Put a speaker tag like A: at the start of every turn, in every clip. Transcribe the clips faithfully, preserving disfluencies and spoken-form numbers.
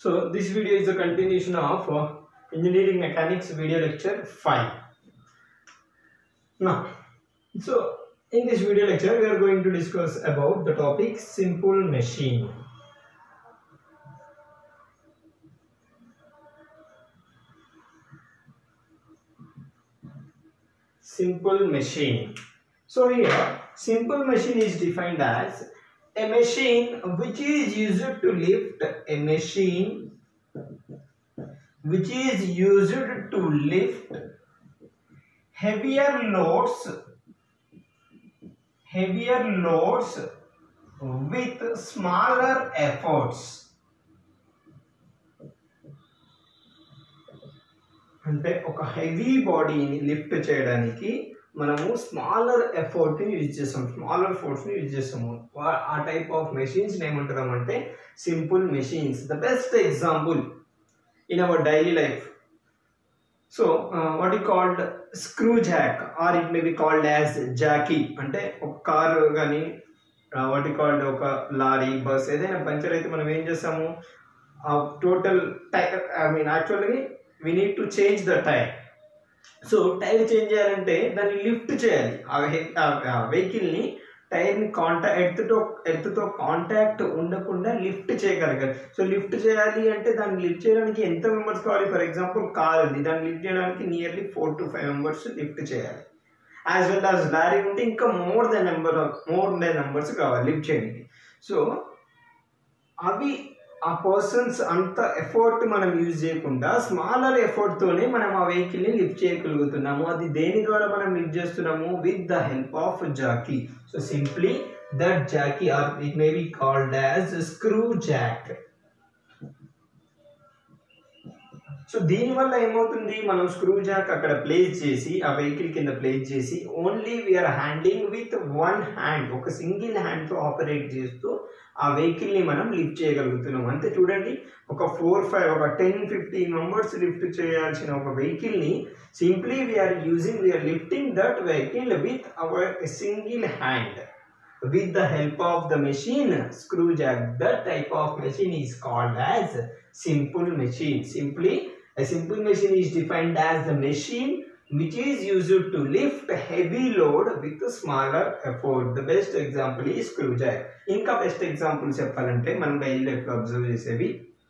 A: So this video is a continuation of uh, engineering mechanics video lecture five. Now, so in this video lecture we are going to discuss about the topic simple machine. Simple machine. So here simple machine is defined as a machine which is used to lift a machine which is used to lift heavier loads heavier loads with smaller efforts. అంటే ఒక heavy బాడీని lift చేయడానికి మనము smaller effort ని use చేస్తాం, smaller force ని use చేస్తాము. ఆ టైప్ ఆఫ్ మెషిన్స్ ఏమంటాం అంటే simple machines. The best example in our daily life. So what we called screw jack or it may be called as jacky. అంటే ఒక car కానీ వాట్ ఈ కాల్డ్ ఒక lorry, bus ఏదైనా puncture అయితే మనం ఏం చేస్తాము, total tyre I mean actually we need to change the tire. So tyre change చేయాలంటే దాన్ని లిఫ్ట్ చేయాలి. ఆ వెహికల్ ని టైర్ ని కాంటాక్ట్ ఎర్త్తో ఎర్త్తో కాంటాక్ట్ ఉండకుండా లిఫ్ట్ చేయగలగాలి. సో లిఫ్ట్ చేయాలి అంటే దాన్ని లిఫ్ట్ చేయడానికి ఎంత మెంబర్స్ కావాలి? ఫర్ ఎగ్జాంపుల్ కార్ ఉంది, దాన్ని లిఫ్ట్ చేయడానికి nearly four to five members lift చేయాలి. యాజ్ వెల్ యాజ్ లారీ ఉంటే ఇంకా more than number more than numbers కావాలి లిఫ్ట్ చేయడానికి. సో అవి ఆ పర్సన్స్ అంత ఎఫర్ట్ మనం యూజ్ చేయకుండా స్మాలర్ ఎఫర్ట్ తోనే మనం ఆ వెహికల్ ని లిఫ్ట్ చేయగలుగుతున్నాము. అది దేని ద్వారా మనం లిఫ్ట్ చేస్తున్నాము? With the help of jacky. So simply that jacky or it may be called as screw jack. So దీనివల్ల ఏమవుతుంది, మనం స్క్రూ జాక్ అక్కడ ప్లేస్ చేసి ఆ వెహికల్ కింద ప్లేస్ చేసి only we are handing with one hand, ఒక సింగిల్ హ్యాండ్ తో ఆపరేట్ చేస్తూ ఆ వెహికల్ ని మనం లిఫ్ట్ చేయగలుగుతున్నాం. అంతే చూడండి, ఒక ఫోర్ ఫైవ్ ఒక టెన్ ఫిఫ్టీన్ మెంబర్స్ లిఫ్ట్ చేయాల్సిన ఒక వెహికల్ ని simply we are using we are lifting that vehicle with our single hand with the help of the machine screw jack. That type of machine is called as simple machine. Simply a simple machine is defined as the machine which is used to lift heavy load with a smaller effort. The best example is screw jack. Inka best example cheppalante మనం daily life లో observe చేసేవి,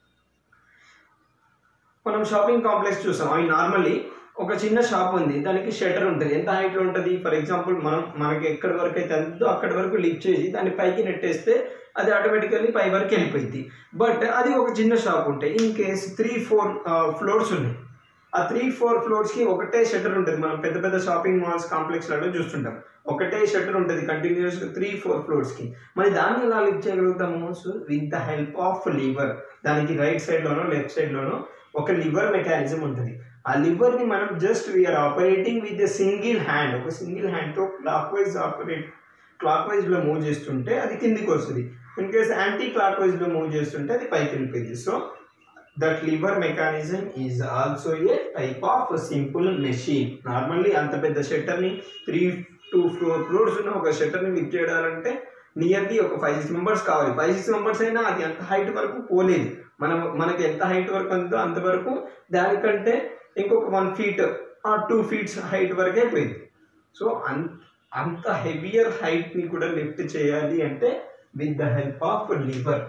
A: మనం shopping complex చూసాం. అవి normally ఒక చిన్న shop ఉంది, దానికి షట్టర్ ఉంటుంది. ఎంత హైట్ లో ఉంటుంది? ఫర్ ఎగ్జాంపుల్ మనం మనకి ఎక్కడి వరకు అయితే అందో అక్కడి వరకు లిఫ్ట్ చేసి దాన్ని పైకి నెట్టేస్తే అది ఆటోమేటికల్లీ పై వరకు వెళ్ళిపోయింది. బట్ అది ఒక చిన్న షాప్ ఉంటాయి, in case three four floors ఉన్నాయి. ఆ త్రీ ఫోర్ ఫ్లోర్స్ కి ఒకటే షట్టర్ ఉంటుంది. మనం పెద్ద పెద్ద షాపింగ్ మాల్స్ కాంప్లెక్స్ లలో చూస్తుంటాం, ఒకటే షట్టర్ ఉంటుంది కంటిన్యూస్ త్రీ ఫోర్ ఫ్లోర్స్ కి. మరి దాన్ని ఎలా లిఫ్ట్ చేయగలుగుతాము? So with the help of lever. దానికి రైట్ సైడ్ లోనో లెఫ్ట్ సైడ్ లోనో ఒక లివర్ మెకానిజం ఉంటుంది. ఆ లివర్ ని మనం just we are operating with a single hand, ఒక సింగిల్ హ్యాండ్ తో clockwise operate clock wise లో మూవ్ చేస్తుంటే అది కిందికి వస్తుంది. In case anti clock wise లో మూవ్ చేస్తుంటే అది పైకి వెళ్ళిపోయింది. So that lever mechanism is also a type of simple machine. Normally అంత పెద్ద షట్టర్ ని త్రీ టూ ఫ్లోర్ ఫ్లోర్స్ ఉన్న ఒక షట్టర్ ని లిఫ్ట్ చేయాలంటే నియర్లీ ఒక ఫైవ్ సిక్స్ మెంబర్స్ కావాలి. ఫైవ్ సిక్స్ మెంబర్స్ అయినా అది అంత హైట్ వరకు పోలేదు. మనం మనకి ఎంత హైట్ వరకు ఉందో అంతవరకు, దానికంటే ఇంకొక one feet or two feets height వరకే పోయింది. సో అంత హెవియర్ హైట్ ని కూడా లిఫ్ట్ చేయాలి అంటే with the help of lever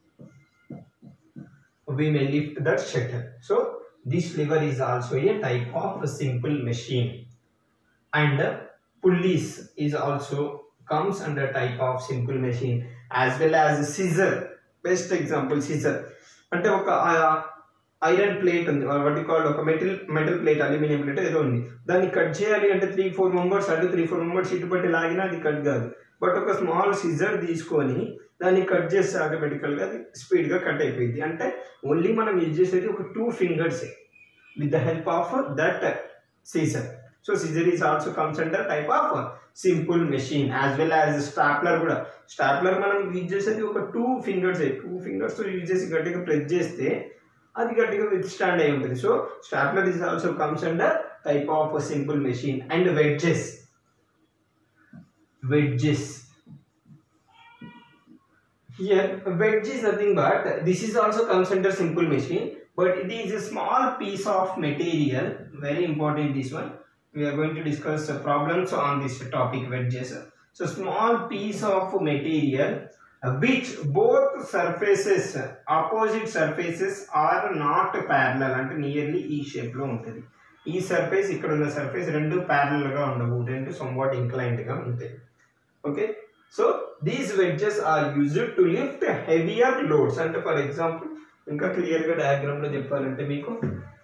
A: we may lift that shutter. So this lever is also a type of a simple machine. And pulleys is also comes under type of simple machine, as well as scissor. Best example scissor. అంటే ఒక iron plate ఉంది, what you call ఒక metal metal plate, aluminium plate ఏదో ఉంది, దాన్ని cut చేయాలి అంటే three four members అటు త్రీ ఫోర్ మెంబర్స్ ఇటు బట్టి లాగినా అది కట్ కాదు. బట్ ఒక స్మాల్ సిజర్ తీసుకొని దాన్ని కట్ చేస్తే ఆటోమేటికల్ గా అది స్పీడ్ గా కట్ అయిపోయింది. అంటే ఓన్లీ మనం యూజ్ చేసేది ఒక two fingers with the help of that scissor. So scissor is also comes under type of simple machine. As well as stapler కూడా. స్టాప్లర్ మనం యూజ్ చేసేది ఒక టూ ఫింగర్స్ టూ ఫింగర్స్ తో యూజ్ చేసి గట్టిగా ప్రెస్ చేస్తే అది గట్టిగా విత్ స్టాండ్ అయి ఉంటుంది. So stapler is also comes under type of simple machine. And wedges wedges Here wedge is nothing but this is also comes under simple machine, but it is a small piece of material. Very important this one. We are going to discuss uh, problems on this topic, wedges. So small piece of material uh, which both surfaces, uh, opposite surfaces are not parallel and nearly E shape lo untadi. E surface ikkada unna surface rendu parallel ga undavu, rendu somewhat inclined ga untayi. Okay, so these wedges are used to lift heavier loads. And for example, inka clear ga diagram lo cheppalante meeku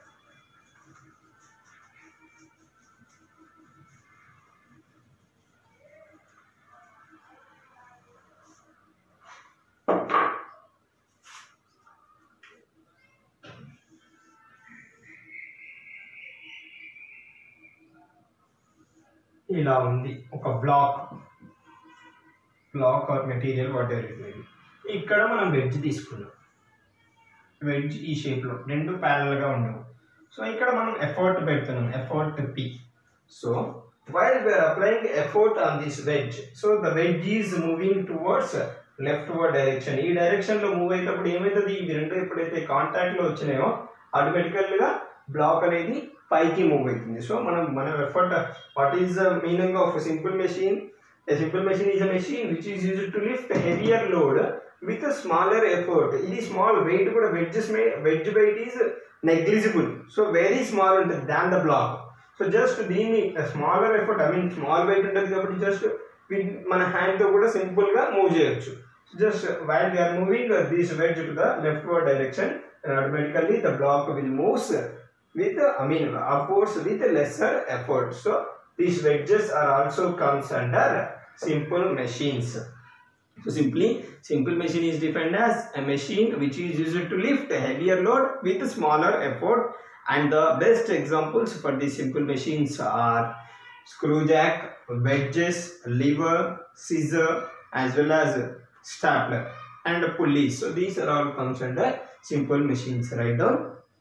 A: ఇలా ఉంది ఒక block block or material whatever it may be. ఇక్కడ మనం wedge తీసుకున్నాం, wedge ఈ షేప్లో రెండు ప్యారల్గా ఉండవు. సో ఇక్కడ మనం ఎఫర్ట్ పెడుతున్నాం, effort P. So while we are applying effort on this wedge, so the wedge is moving towards leftward direction. ఈ డైరెక్షన్లో మూవ్ అయ్యేటప్పుడు ఏమవుతుంది, ఇవి రెండు ఎప్పుడైతే కాంటాక్ట్లో వచ్చినాయో ఆటోమేటికల్గా బ్లాక్ అనేది పైకి మూవ్ అవుతుంది. సో మనం మన effort, what is the meaning of simple machine? A simple machine is a machine which is used to lift a heavier load with a smaller effort. This small weight kuda wedges may wedge weight is negligible, so very small than the block. So just దీన్ని a smaller effort, I mean small weight ఉంటుంది కాబట్టి just మన hand తో కూడా simple గా move చేయొచ్చు. Just while we are moving this wedge to the leftward direction, automatically the block will move with I mean upwards with lesser effort. So these wedges are also comes under simple machines. So simply, simple machine is defined as a machine which is used to lift a heavier load with a smaller effort. And the best examples for these simple machines are screw jack, wedges, lever, scissor, as well as stapler and pulleys. So these are all comes under simple machines. Write down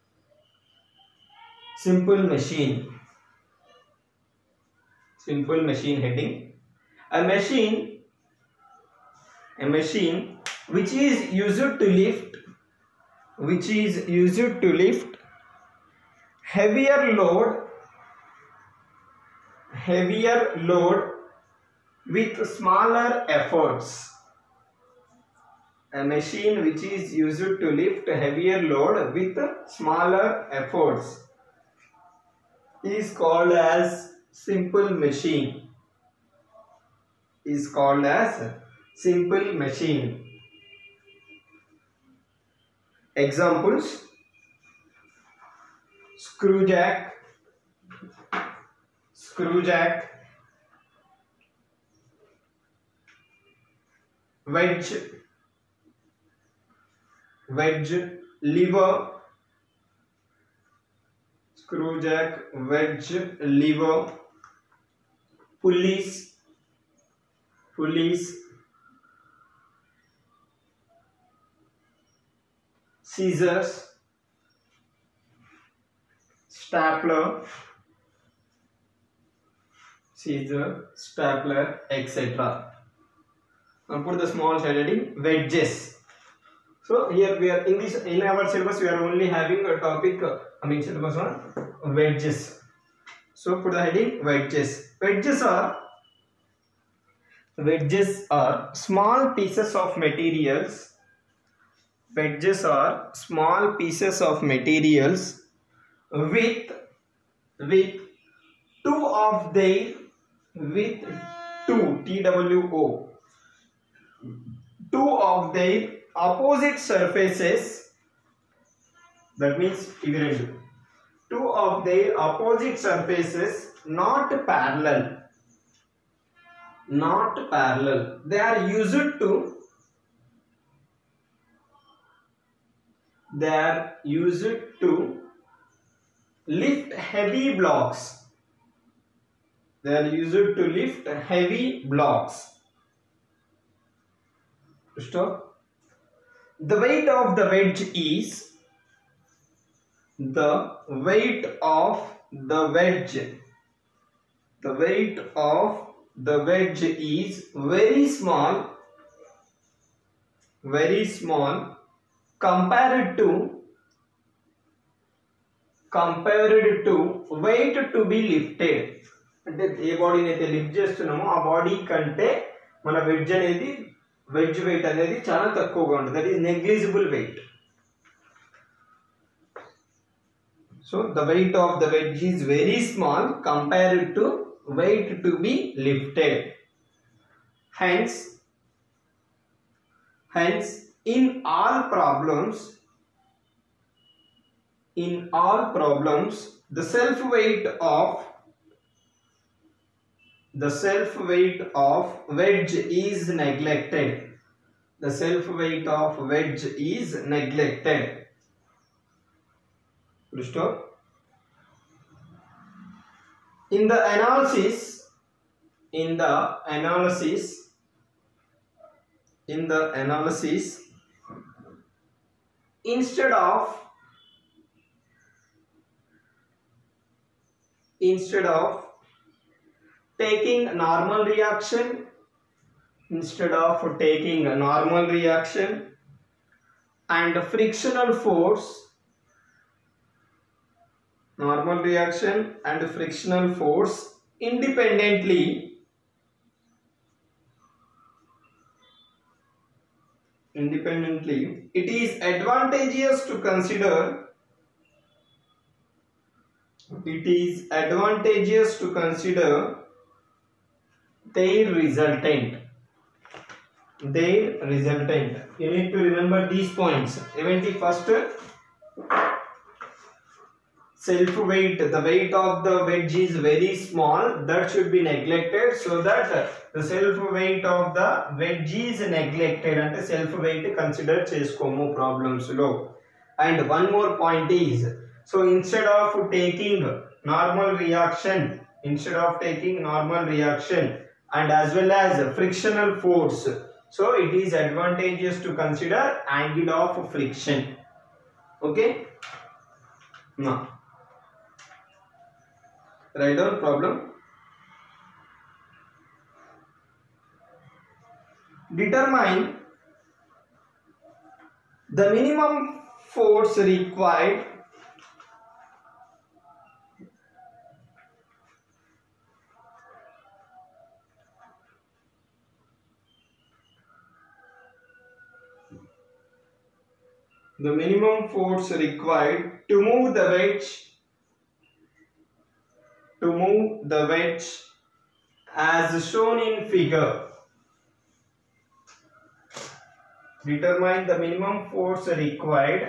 A: simple machine. Simple machine heading. A machine, a machine which is used to lift, which is used to lift heavier load, heavier load with smaller efforts. A machine which is used to lift heavier load with smaller efforts is called as simple machine. Is called as simple machine. Examples: screw jack, screw jack, wedge, wedge, lever, screw jack, wedge, lever, pulleys, pulleys, scissors, stapler, scissor, stapler, et cetera. Now put the small heading wedges. So here we are in this in our syllabus we are only having a topic. I mean syllabus on wedges. So put the heading wedges. Wedges are Wedges are small pieces of materials. Wedges are small pieces of materials with with two of their with two T W O two of their opposite surfaces. That means two of their opposite surfaces not parallel. Not parallel. They are used to they are used to lift heavy blocks. They are used to lift heavy blocks. Stop. The weight of the wedge is the weight of the wedge. The weight of the wedge is very small very small compared to compared to weight to be lifted. అంటే ఏ బాడీని అయితే lift చేస్తున్నామో ఆ body కంటే మన wedge అనేది wedge wait అనేది చాలా తక్కువగా ఉంటుంది. That is negligible weight. So the weight of the wedge is very small compared to weight to be lifted. Hence, hence in all problems, in all problems, the self weight of the self weight of wedge is neglected. The self weight of wedge is neglected. Full stop. In the analysis, in the analysis, in the analysis, instead of instead of taking normal reaction, instead of taking a normal reaction and frictional force, normal reaction and frictional force independently, independently, it is advantageous to consider, it is advantageous to consider their resultant, their resultant. You need to remember these points. Even the first, self weight, the weight of the wedge is very small, that should be neglected. So that the self weight of the wedge is neglected and self weight consider cheskomo problems lo. And one more point is, so instead of taking normal reaction, instead of taking normal reaction and as well as frictional force, so it is advantageous to consider angle of friction. Okay, now write down problem. Determine the minimum force required the minimum force required to move the wedge to move the wedge as shown in figure. Determine the minimum force required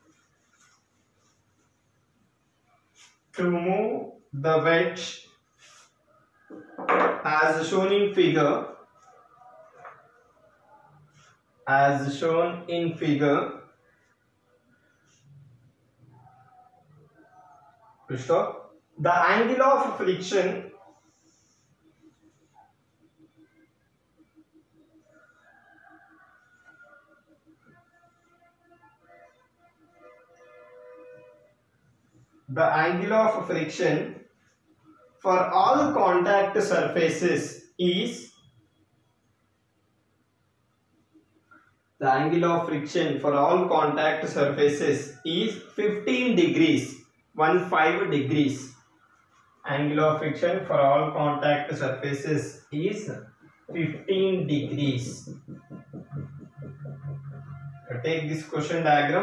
A: to move the wedge as shown in figure, as shown in figure. Stop. The angle of friction the angle of friction for all contact surfaces is the angle of friction for all contact surfaces is fifteen degrees, fifteen degrees. Angle of friction for all contact surfaces is fifteen degrees. Take this question diagram.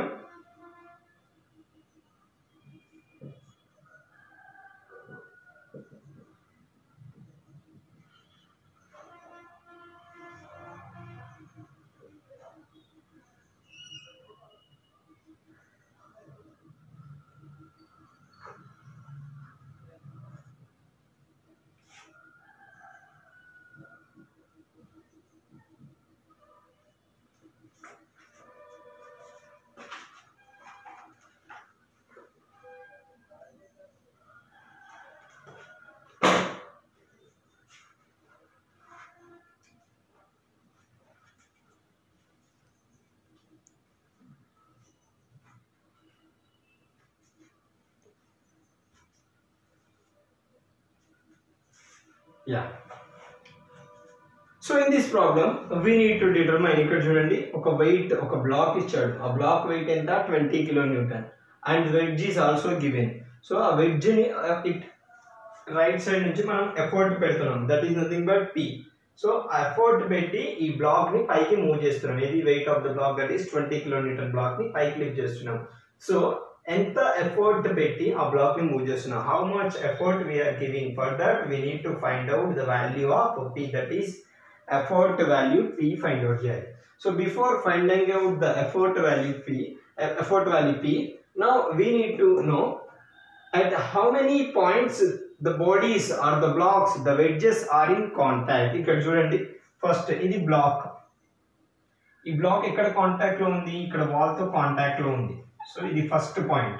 A: Yeah. So in this problem we need to determine, ఇక్కడ చూడండి ఒక weight ఒక block ఇచ్చాడు, ఆ block weight ఎంత twenty kilo newton and wedge is also given. So ఆ wedge ని it right side నుంచి మనం ఎఫర్ట్ పెడుతున్నాం, that is nothing but P. So effort పెట్టి ఈ బ్లాక్ ని పైకి మూవ్ చేస్తున్నాం, ఇది weight of the block that is twenty kilo newton block ని పైకి లిఫ్ట్ చేస్తున్నాం. సో ఎంత ఎఫర్ట్ పెట్టి ఆ బ్లాక్ ని మూవ్ చేస్తున్నాం, how much effort we are giving, for that we need to find out the value of P, that is effort value p find out చేయాలి. So before finding out the effort value p, effort value p, now we need to know at how many points the bodies or the blocks, the wedges are in contact. ఇక్కడ చూడండి first ఇది black, ఈ black ఎక్కడ contact లో ఉంది, ఇక్కడ wall తో contact లో ఉంది. సో ఇది ఫస్ట్ పాయింట్.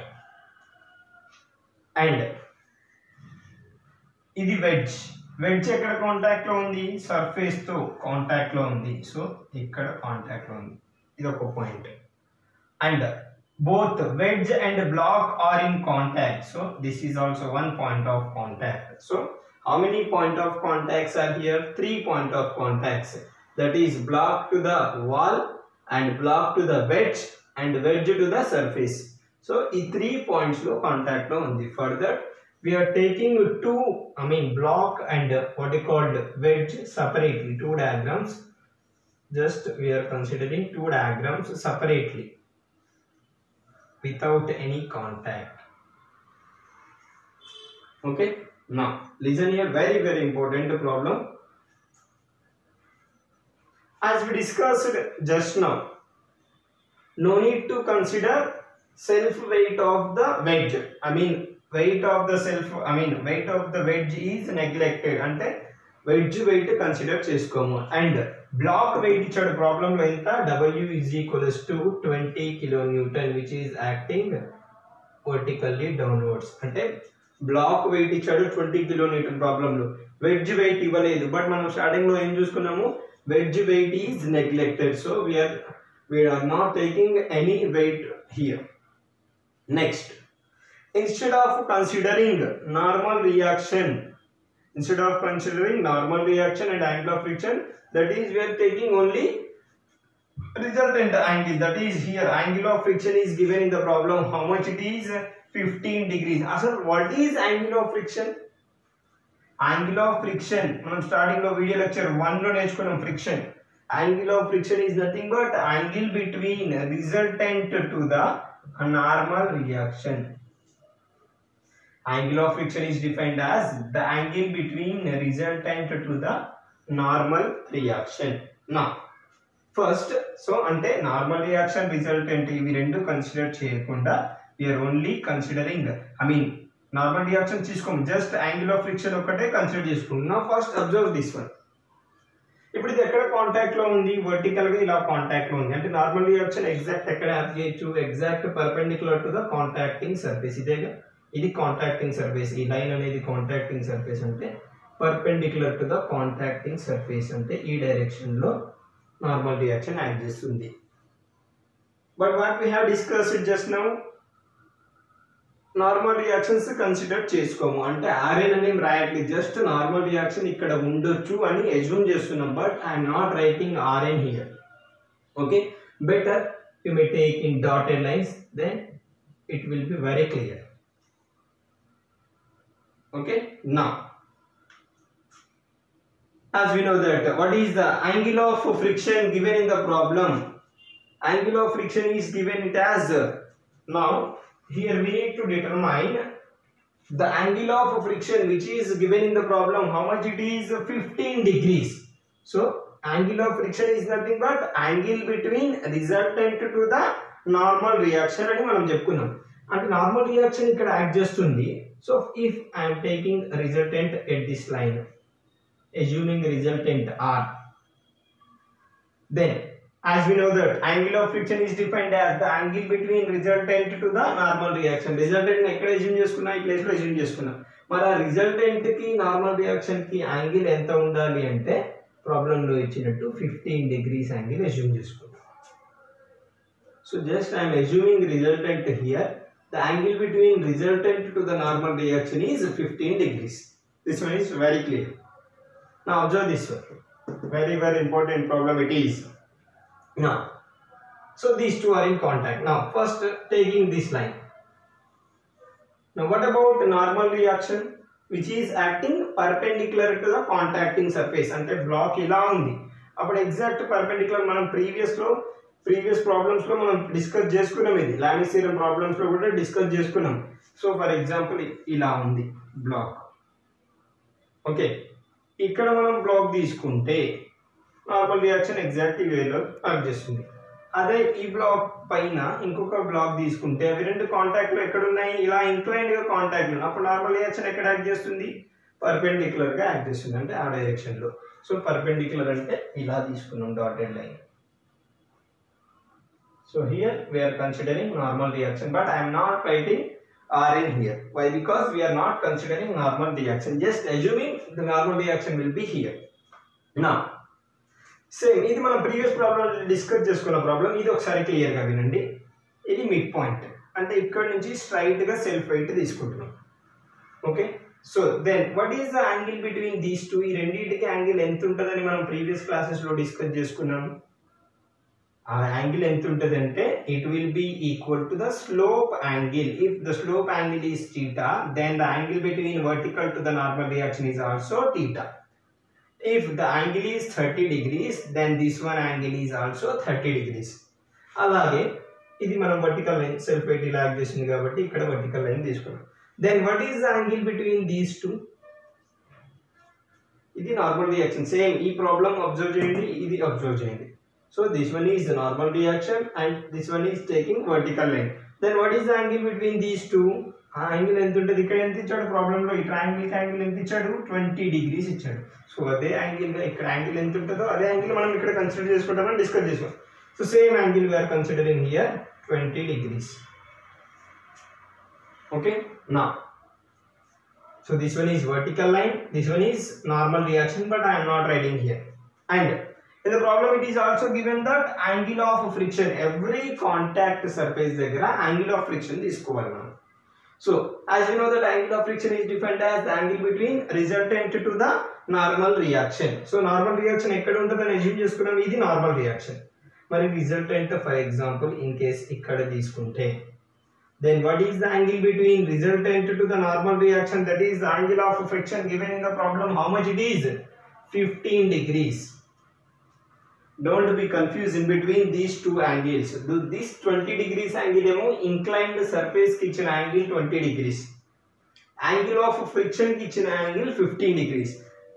A: అండ్ ఇది వెడ్జ్, వెడ్జ్ ఎక్కడ కాంటాక్ట్ లో ఉంది, సర్ఫేస్ తో కాంటాక్ట్ లో ఉంది. సో ఇక్కడ కాంటాక్ట్ లో ఉంది, ఇది ఒక point. And both wedge and block are in contact, so this is also one point of contact. So how many point of contacts are here? Three point of contacts, that is block to the wall and block to the wedge and wedge to the surface. So ఈ three points లో contact లో ఉంది. Further we are taking two, I mean block and what is called wedge separately, two diagrams. Just we are considering two diagrams separately without any contact. Okay, now listen here, very very important problem. As we discussed just now, no need to consider self weight of the wedge, I mean weight of the self, I mean weight of the wedge is neglected, ante wedge weight consider cheskomu. And block weight ఇచ్చాడు problem లో ఎంత, W is equals to twenty kilonewton which is acting vertically downwards. అంటే block weight ఇచ్చాడు twenty kilonewton problem లో, wedge weight ఇవ్వలేదు. But మనం starting లో ఏం చూసుకున్నాము, wedge weight is neglected, so we are we are not taking any weight here. Next, instead of considering normal reaction, instead of considering normal reaction and angle of friction, that is we are taking only resultant angle, that is here angle of friction is given in the problem, how much it is, fifteen degrees. Asal what is angle of friction? Angle of friction మనం starting లో video lecture one లో నేర్చుకున్నాం. Friction, angle of friction is nothing but angle between resultant to the normal reaction. Angle of friction is defined as the angle between resultant to the normal reaction. Now first, so ante normal reaction resultant ఇవి రెండు consider చేయకుండా we are only considering, I mean normal reaction తీసుకోము, just angle of friction ఒకటే consider చేసుకుంటాం. Now first observe this one. ఇప్పుడు ఇది ఎక్కడ contact లో ఉంది, వర్టికల్ గా ఇలా కాంటాక్ట్ లో ఉంది, అంటే నార్మల్ రియాక్షన్ ఎగ్జాక్ట్ ఎక్కడ యాడ్ చేయొచ్చు, exact perpendicular to the contacting surface. ఇదేగా ఇది కాంటాక్టింగ్ సర్ఫేస్, ఈ లైన్ అనేది కాంటాక్టింగ్ సర్ఫేస్, అంటే perpendicular to the contacting surface, అంటే ఈ డైరెక్షన్ లో నార్మల్ రియాక్షన్ యాక్ట్ చేస్తుంది. But what we have discussed just now, normal reactions consider చేసుకోము, అంటే ఆర్ఎన్ అనేవి రాయట్లేదు, జస్ట్ నార్మల్ రియాక్షన్ ఇక్కడ ఉండొచ్చు అని అజ్యూమ్ చేస్తున్నాం. But I'm not writing RN here. Okay, better you may take in dotted lines, then it will be very clear. Okay, now as we know that what is the angle of friction given in the problem, angle of friction is given it as, now here we need to determine the angle of friction which is given in the problem, how much it is, fifteen degrees. So angle of friction is nothing but angle between resultant to the normal reaction అని మనం చెప్పుకున్నాం. అంటే normal reaction ఇక్కడ act చేస్తుంది. So if I am taking resultant at this line, assuming resultant R, then as we know that angle of friction is defined as the angle between resultant to the normal reaction. Resultant ఎక్కడ assume చేసుకున్నా, ఈ place లో assume చేసుకున్నా. మరి ఆ resultant కి normal reaction కి angle ఎంత ఉండాలి అంటే ప్రాబ్లం లో ఇచ్చినట్టు ఫిఫ్టీన్ డిగ్రీస్ యాంగిల్ assume చేసుకున్నా. So just I am assuming resultant here. The angle between resultant to the normal reaction is fifteen degrees. This one is very clear. Now observe this one. Very very important problem it is. Now, so these two are in contact. Now first taking this line. Now what about normal reaction which is acting perpendicular to the contacting surface? అంటే బ్లాక్ ఇలా ఉంది, అప్పుడు exact perpendicular మనం previous లో previous problems లో మనం discuss చేసుకున్నాం, ఇది లామిస్ థియరమ్ ప్రాబ్లమ్స్ లో కూడా డిస్కస్ చేసుకున్నాం. సో ఫర్ ఎగ్జాంపుల్ ఇలా ఉంది బ్లాక్. ఓకే, ఇక్కడ మనం బ్లాక్ తీసుకుంటే నార్మల్ రియాక్షన్ ఎగ్జాక్ట్ ఈ వేలో యాక్ట్ చేస్తుంది. అదే ఈ బ్లాక్ పైన ఇంకొక బ్లాక్ తీసుకుంటే అవి రెండు కాంటాక్ట్ లో ఎక్కడ ఉన్నాయి, ఇలా ఇంక్లైన్డ్ గా కాంటాక్ట్ ఉన్నాయి, అప్పుడు నార్మల్ రియాక్షన్ ఎక్కడ యాక్ట్ చేస్తుంది, పర్పెండిక్యులర్ గా యాక్ట్ చేస్తుంది, అంటే ఆ డైరెక్షన్ లో. సో పర్పెండిక్యులర్ అంటే ఇలా తీసుకున్నాం dotted line. So here we are considering normal reaction, but I am not writing R in here. Why? Because we are not considering normal reaction, just assuming the normal reaction will be here. Now same ఇది మనం ప్రీవియస్ problem discuss చేసుకున్న problem, ఇది ఒకసారి క్లియర్గా వినండి. ఇది mid point, అంటే ఇక్కడ నుంచి స్ట్రైట్ గా సెల్ఫ్ వెయిట్ తీసుకుంటున్నాం. Okay, so then what is the angle between these two? ఈ రెండింటికి యాంగిల్ ఎంత ఉంటుందని మనం ప్రీవియస్ క్లాసెస్ లో డిస్కస్ చేసుకున్నాం. ఆ యాంగిల్ ఎంత ఉంటుంది అంటే it will be equal to the slope angle. If the slope angle is theta, then the angle between vertical to the normal reaction is also theta. If the angle is thirty degrees, then this one angle is also thirty degrees. అలాగే ఇది మనం vertical line self weight ఇలా act చేసింది కాబట్టి ఇక్కడ vertical line తీసుకున్నాం. Then what is the angle between these two? ఇది normal reaction. Same ఈ ప్రాబ్లం అబ్జర్వ్ చేయండి, ఇది అబ్జర్వ్ చేయండి. So this one is the normal reaction and this one is taking vertical line. Then what is the angle between these two? ఆ angle ఎంత ఉంటుంది, ఇక్కడ ఎంత ఇచ్చాడు ప్రాబ్లంలో, ఈ ట్రయాంగిల్ యాంగిల్ ఎంత ఇచ్చాడు, ట్వంటీ డిగ్రీస్ ఇచ్చాడు. సో అదే యాంగిల్ ఇక్కడ యాంగిల్ ఎంత ఉంటుందో అదే యాంగిల్ మనం ఇక్కడ కన్సిడర్ చేసుకుంటామని డిస్కస్ చేసాం. So same angle we're considering here twenty degrees. Okay, నా so this one is vertical line, this one is normal reaction, but I'm not writing here. And in the problem it is also given that angle of friction, every contact surface దగ్గర angle of friction తీసుకోవాలి మనం. So as you know that angle of friction is defined as the angle between resultant to the normal reaction. So normal reaction ఎక్కడ ఉంటుందని assume చేసుకున్నాం, ఇది normal reaction. మరి resultant for example in case ఇక్కడ తీసుకుంటే then what is the angle between resultant to the normal reaction? That is the angle of friction given in the problem. How much it is? fifteen degrees. Don't be confused in between these two angles. This twenty degrees angle emo inclined surface ki ichina angle twenty degrees. Angle of friction ki ichina angle fifteen degrees.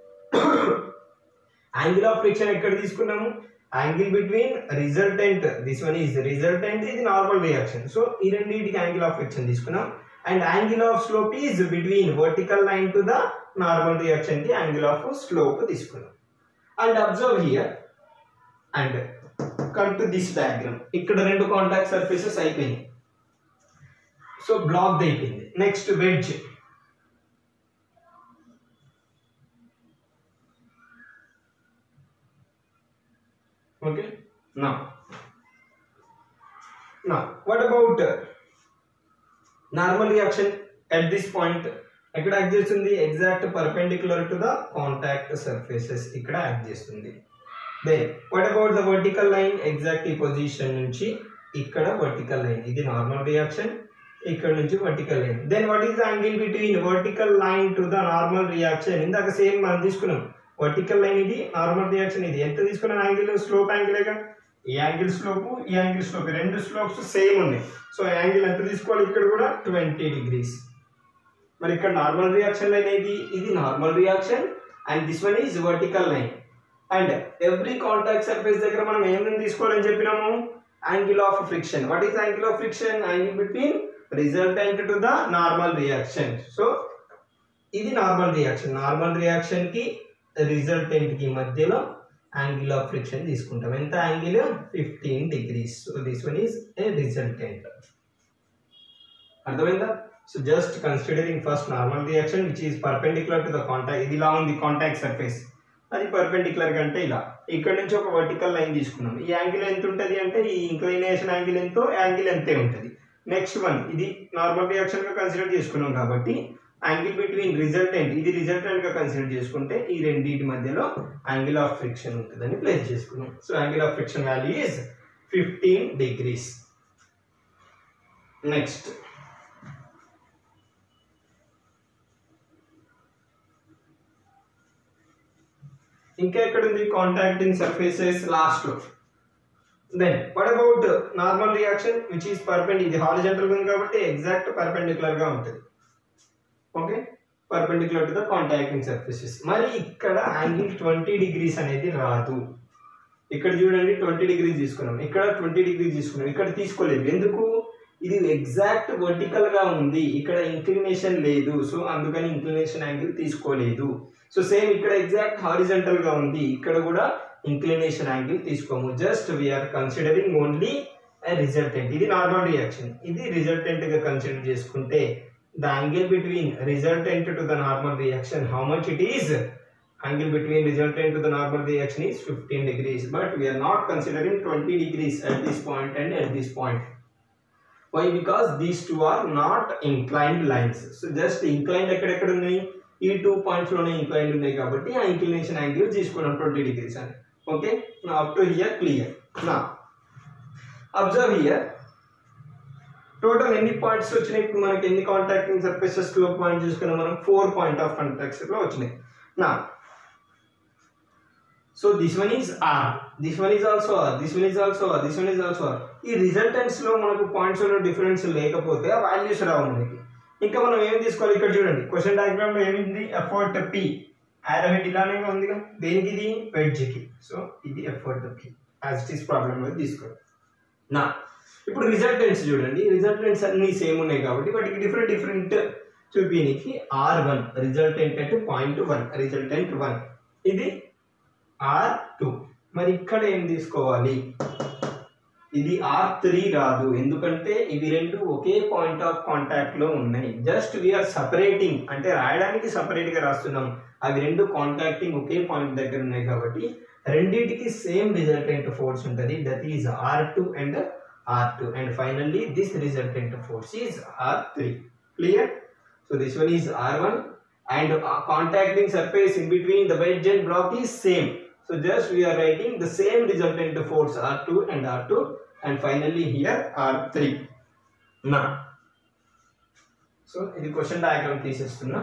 A: Angle of friction ekkada తీసుకున్నాము, angle between resultant, this one is resultant, ఇది normal reaction. So ఈ రెండింటికి angle of friction తీసుకున్నాం. And angle of slope is between vertical line to the normal reaction కి angle of slope తీసుకున్నాం. And observe here and come to this diagram. ఇక్కడ రెండు contact surfaces అయిపోయినాయి. So block అయిపోయింది. Next wedge. Okay, now now what about normal reaction at this point? ఎక్కడ act చేస్తుంది, exact perpendicular to the contact surfaces ఇక్కడ act చేస్తుంది. Then what about the vertical line? Exact position నుంచి ఇక్కడ vertical line, ఇది normal reaction, ఇక్కడ నుంచి vertical line. Then what is the angle between vertical line to the normal reaction? ఇందాక same మనం తీసుకున్నాం, vertical line ఇది, normal reaction ఇది. ఎంత తీసుకున్నాం యాంగిల్, స్లోప్ యాంగిలేగా. ఈ యాంగిల్ స్లోప్, ఈ యాంగిల్ స్లోప్, రెండు స్లోప్స్ సేమ్ ఉన్నాయి. సో యాంగిల్ ఎంత తీసుకోవాలి, ఇక్కడ కూడా ట్వంటీ డిగ్రీస్. మరి ఇక్కడ నార్మల్ రియాక్షన్ లైన్ ఏది, ఇది normal reaction and this one is vertical line. And every contact surface దగ్గర మనం ఏమేమి తీసుకోవాలని చెప్పినాము, angle of friction. What is angle of friction? Angle between resultant to the normal reaction. So ఇది normal reaction, normal reaction కి resultant కి మధ్యలో angle of friction తీసుకుంటాం. ఎంత angle, fifteen degrees. So this one is a resultant. అర్థమైందా? So just considering first normal reaction which is perpendicular to the contact. ఇది ఇలా ఉంది కాంటాక్ట్ సర్ఫేస్, అది పర్పెండిక్యులర్ కంటే ఇలా. ఇక్కడ నుంచి ఒక వర్టికల్ లైన్ తీసుకున్నాం. ఈ యాంగిల్ ఎంత ఉంటుంది అంటే ఈ ఇంక్లినేషన్ యాంగిల్ ఎంతో యాంగిల్ ఎంతే ఉంటుంది. నెక్స్ట్ వన్, ఇది నార్మల్ రియాక్షన్ గా కన్సిడర్ చేసుకున్నాం కాబట్టి యాంగిల్ బిట్వీన్ రిజల్టెంట్, ఇది రిజల్టెంట్ గా కన్సిడర్ చేసుకుంటే ఈ రెండింటి మధ్యలో యాంగిల్ ఆఫ్ ఫ్రిక్షన్ ఉంటుందని ప్లేస్ చేసుకున్నాం. So angle of friction value is fifteen degrees. Next ఇంకా ఎక్కడ ఉంది? కాంటాక్టింగ్ సర్ఫేసెస్ లాస్ట్ లో. Then what about normal reaction which is perpendicular, ఇది హారిజాంటల్ ఉంది కాబట్టి ఎగ్జాక్ట్ పర్పెండిక్యులర్ గా ఉంటుంది. Okay, perpendicular to the contacting surfaces. మరి ఇక్కడ యాంగిల్ ట్వంటీ డిగ్రీస్ అనేది రాదు. ఇక్కడ చూడండి ట్వంటీ డిగ్రీస్ తీసుకున్నాం, ఇక్కడ ట్వంటీ డిగ్రీస్ తీసుకున్నాం, ఇక్కడ తీసుకోలేదు. ఎందుకు? ఇది ఎగ్జాక్ట్ వర్టికల్ గా ఉంది, ఇక్కడ ఇంక్లినేషన్ లేదు. సో అందుకని ఇంక్లినేషన్ యాంగిల్ తీసుకోలేదు. సో సేమ్ ఇక్కడ ఎగ్జాక్ట్ హారిజాంటల్ గా ఉంది, ఇక్కడ కూడా ఇంక్లినేషన్ యాంగిల్ తీసుకోము. Just we're considering only resultant. ఇది నార్మల్ రియాక్షన్, ఇది రిజల్టెంట్ గా కన్సిడర్ చేసుకుంటే the angle between resultant to the normal reaction how much it is? Angle between resultant to the normal reaction is fifteen degrees, but we are not considering twenty degrees at this point and at this point. Why? Because these two are not inclined lines. So just inclined ekkada unnai, ee two points lone inclined unnai kabatti aa inclination angle తీసుకున్నాం twenty degrees అని. Okay, now up to here clear. Now observe here, total ఎన్ని points వచ్చినాయి? ఇప్పుడు మనకి ఎన్ని contacting surfaces లో point చూసుకున్నాం మనం? ఫోర్ పాయింట్ ఆఫ్ కాంటాక్ట్స్ లో వచ్చినాయి. Now so this one is R, this one is also R, this one is also R, this one is also R. ఈ రిజల్టెంట్స్ లో మనకు పాయింట్స్ లో డిఫరెన్స్ లేకపోతే ఆ వాల్యూస్ రావు మనకి. ఇంకా మనం ఏం తీసుకోవాలి? ఇక్కడ చూడండి క్వశ్చన్ డయాగ్రామ్ లో ఏమింది? ఎఫర్ట్ P, ఆరో హెడ్ ఇలానే ఉందిగా, దేనికి? ఇది వెడ్జ్ కి. సో ఇది effort P as it is problem లో తీసుకోండి. నా ఇప్పుడు రిజల్టెంట్స్ చూడండి, రిజల్టెంట్స్ అన్ని సేమ్ ఉన్నాయి కాబట్టి వాటికి డిఫరెంట్ డిఫరెంట్ చూపించడానికి ఆర్ వన్ రిజల్టెంట్ అంటే పాయింట్ వన్, రిజల్టెంట్ వన్, ఇది ఆర్ టూ. మరి ఇక్కడ ఏం తీసుకోవాలి? ఇది ఆర్ త్రీ రాదు, ఎందుకంటే ఇవి రెండు ఒకే పాయింట్ ఆఫ్ కాంటాక్ట్ లో ఉన్నాయి. జస్ట్ వీఆర్ సపరేటింగ్, అంటే రాయడానికి సపరేట్ గా రాస్తున్నాం. అవి రెండు కాంటాక్టింగ్ ఒకే పాయింట్ దగ్గర ఉన్నాయి కాబట్టి రెండింటికి సేమ్ రిజల్టెంట్ ఫోర్స్ ఉంటుంది. That is R two and R two, and finally this resultant force is R three. Clear? So this one is R one and uh, contacting surface in between the wedge and block is same. So just we are writing the same resultant force R two and R two, and finally here R three. Now, so this question diagram తీసేస్తున్నా.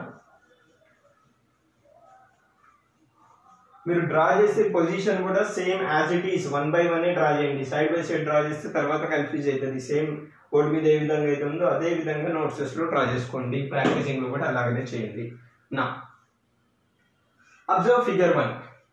A: మీరు draw చేసే position కూడా same as it is one by one draw చేయండి. Side by side draw చేస్తే తర్వాత confuse అవుతుంది. Same board మీద ఏ విధంగా అయితే ఉందో అదే విధంగా నోట్సెస్ లో డ్రా చేసుకోండి. ప్రాక్టీసింగ్ లో కూడా అలాగనే చేయండి. నా observe figure one.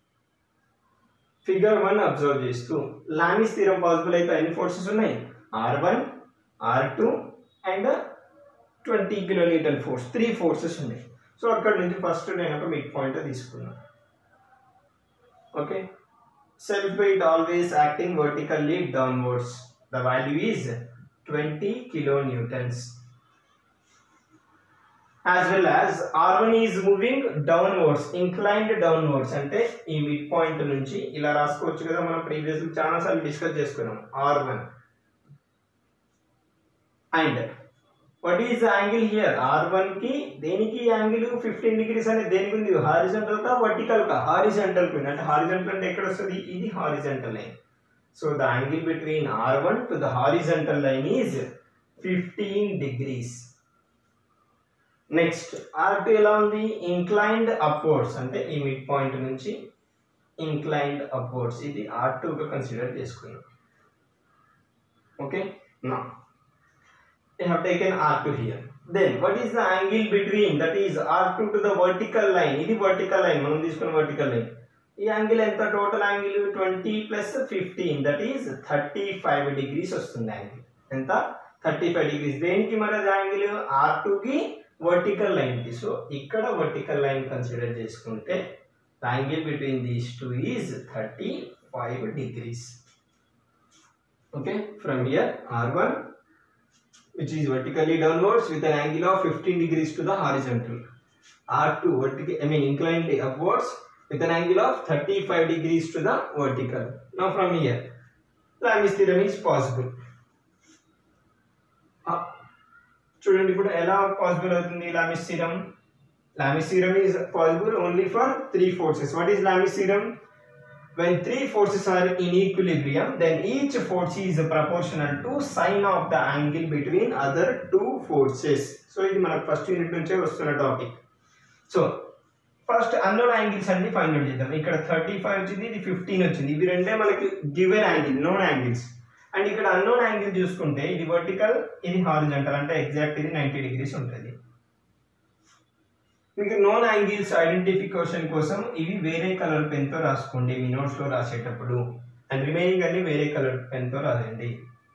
A: Figure one observe చేస్తూ లామిస్ థీరం పాసిబుల్ అయితే ఎన్ని ఫోర్సెస్ ఉన్నాయి? R one, R two and twenty kilonewton force, three forces ఉన్నాయి. సో అక్కడ నుంచి ఫస్ట్ నేను ఒక మిడ్ పాయింట్ తీసుకున్నాను. Okay, self weight always acting vertically downwards. The value is twenty kilonewtons, as well as R one is moving downwards, inclined downwards. అంటే ఈ mid point నుంచి ఇలా రాసుకోవచ్చు కదా, మనం ప్రీవియస్ చాలా సార్లు డిస్కస్ చేసుకున్నాం. R one and what is the angle here? R one కి దేనికి యాంగిల్ ఫిఫ్టీన్ డిగ్రీస్ అనేది దేనికి ఉంది? హారిజాంటల్ కా వర్టికల్ కా? హారిజాంటల్ కి. అంటే హారిజాంటల్ అంటే ఎక్కడ వస్తుంది? ఇది horizontal line. So the angle between R one to the horizontal line is fifteen degrees. Next, R two ఎలా ఉంది? Inclined upwards, అంటే ఈ మిడ్ పాయింట్ నుంచి inclined upwards. ఇది R two గా కన్సిడర్ చేసుకున్నాం. Okay, now I have taken R two here. Then what is the angle between, that is R two to the vertical line? ఇది vertical line, మనం తీసుకున్న vertical line. ఈ angle ఎంత? Total angle twenty plus fifteen, that is thirty five degrees వస్తుంది. Angle ఎంత? Thirty five degrees. దేనికి మరి angle? R two కి వర్టికల్ లైన్ కి. సో ఇక్కడ వర్టికల్ లైన్ కన్సిడర్ చేసుకుంటే the angle between these two is thirty five degrees. Okay, from here R one which is vertically downwards with an angle of fifteen degrees to the horizontal. R two vertical, I mean inclined upwards with an angle of thirty-five degrees to the vertical. Now from here, Lamis theorem is possible. Uh, చూడండి ఇప్పుడు ఎలా possible అవుతుంది Lami's theorem. Lami's theorem is possible only for three forces. What is Lami's theorem? When three forces are in equilibrium, then each force is proportional to sine of the angle between other two forces. So ఇది మనకు first unit నుంచే వస్తున్న topic. So first unknown angles అన్ని find out చేద్దాం. ఇక్కడ thirty five వచ్చింది, ఇది fifteen వచ్చింది. ఇవి రెండే మనకి given angle, known angles. And ఇక్కడ అన్నోన్ యాంగిల్ చూసుకుంటే ఇది వర్టికల్, ఇది హారిజాంటల్, అంటే ఎగ్జాక్ట్ ఇది నైంటీ డిగ్రీస్ ఉంటుంది. మీకు నోన్ యాంగిల్స్ ఐడెంటిఫికేషన్ కోసం ఇవి వేరే కలర్ పెన్ తో రాసుకోండి మీ నోట్స్ లో రాసేటప్పుడు. అండ్ రిమైనింగ్ అన్ని వేరే కలర్ పెన్ తో రాయండి.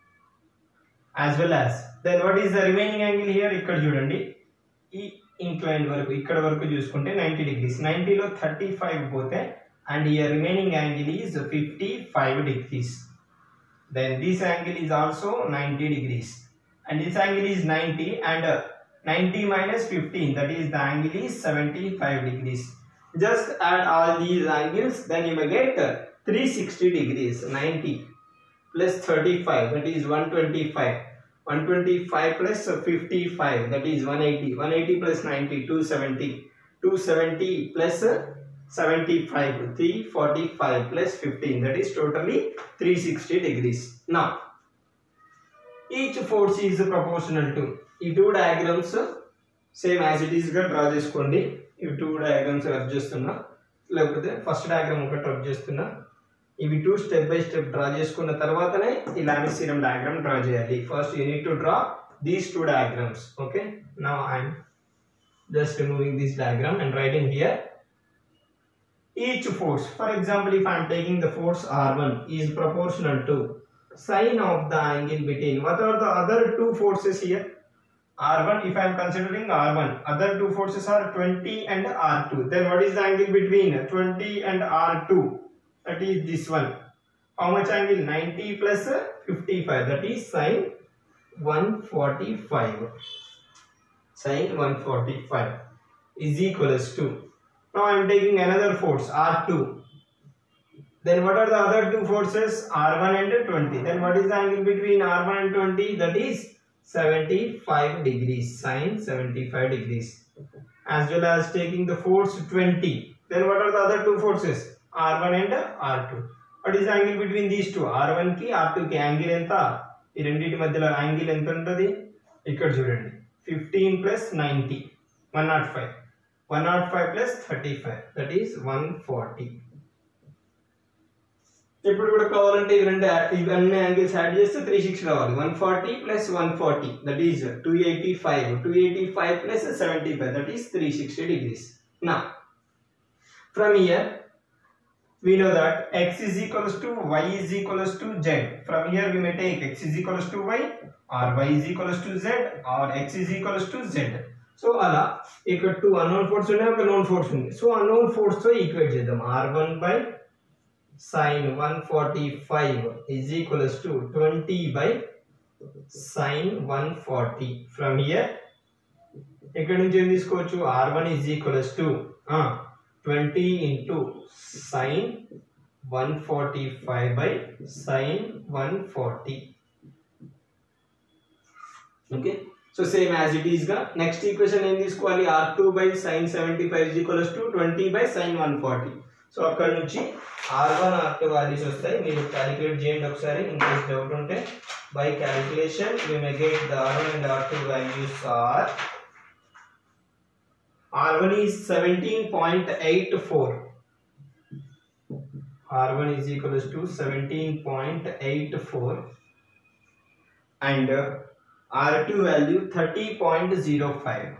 A: As well as then what is the remaining angle here? ఇక్కడ చూడండి, ఈ ఇంక్లైన్ వరకు ఇక్కడ వరకు చూసుకుంటే నైంటీ డిగ్రీస్. నైంటీలో థర్టీ ఫైవ్ పోతే and here remaining angle is fifty five degrees. Then this angle is also ninety degrees and this angle is ninety and ninety minus fifteen, that is the angle is seventy-five degrees. Just add all these angles, then you may get three hundred sixty degrees. ninety plus thirty-five, that is one hundred twenty-five. one hundred twenty-five plus fifty-five, that is one hundred eighty. one hundred eighty plus ninety, two hundred seventy. two hundred seventy plus seventy-five, three hundred forty-five plus fifteen, that is totally three hundred sixty degrees. Now each force is proportional to, ఈ two diagrams same as it is గా draw చేసుకోండి. ఈ two diagrams rub చేస్తున్నా, లేకపోతే first diagram ఒకటి rub చేస్తున్నా. ఇవి two step by step draw చేసుకున్న తర్వాతనే ఈ లామిస్ థీరం డయాగ్రామ్ డ్రా చేయాలి. First you need to draw these two diagrams. Okay, now I'm just removing this diagram and writing here each force. For example, if I am taking the force R one is proportional to sine of the angle between, what are the other two forces here? R one, if I am considering R one, other two forces are twenty and R two. Then what is the angle between twenty and R two? That is this one. How much angle? ninety plus fifty-five. That is sine one forty-five. Sine one forty-five is equals to. Now I am taking another force R two. Then what are the other two forces? R one and twenty. Then what is the angle between R one and twenty? That is seventy-five degrees, sine seventy-five degrees. As well as taking the force twenty. Then what are the other two forces? R one and R two. What is the angle between these two? R one ki R two ki angle enta? ఈ రెండింటి మధ్యలో angle ఎంత ఉంటుంది? ఇక్కడ చూడండి, fifteen plus ninety, one oh five. one oh five plus thirty-five, that is one forty. ఇప్పుడు కూడా కావాలంటే ఇవన్నీ ఇవన్నీ యాంగిల్స్ యాడ్ చేస్తే త్రీ సిక్స్టీ రావాలి. One forty plus one forty, that is two eighty five. Two eighty five plus seventy five, that is three sixty degrees. నా from here we know that x is equals to y is equals to z. From here we may take x is equals to y or y is equals to z or x is equals to z. So అలా ఇక్కడ two unknown force ఉన్నాయి, ఒక known force ఉంది. So unknown force తో equate చేద్దాం. R one by sine one forty-five is equals to twenty by sine one forty. From here ఇక్కడ నుంచి ఏం తీసుకోవచ్చు? R one is equals to uh, twenty into sine one forty-five by sine one forty. Okay, so same as it is ga. Next equation ఏం తీసుకోవాలి? R two by sine seventy-five is equals to twenty by sine one forty. So అక్కడ నుంచి R one R two values వస్తాయి. మీరు calculate చేయండి ఒకసారి. In case doubt ఉంటే by calculation we may get the R one and R two values are R one is seventeen point eight four. R one is equals to seventeen point eight four and R two value thirty point zero five.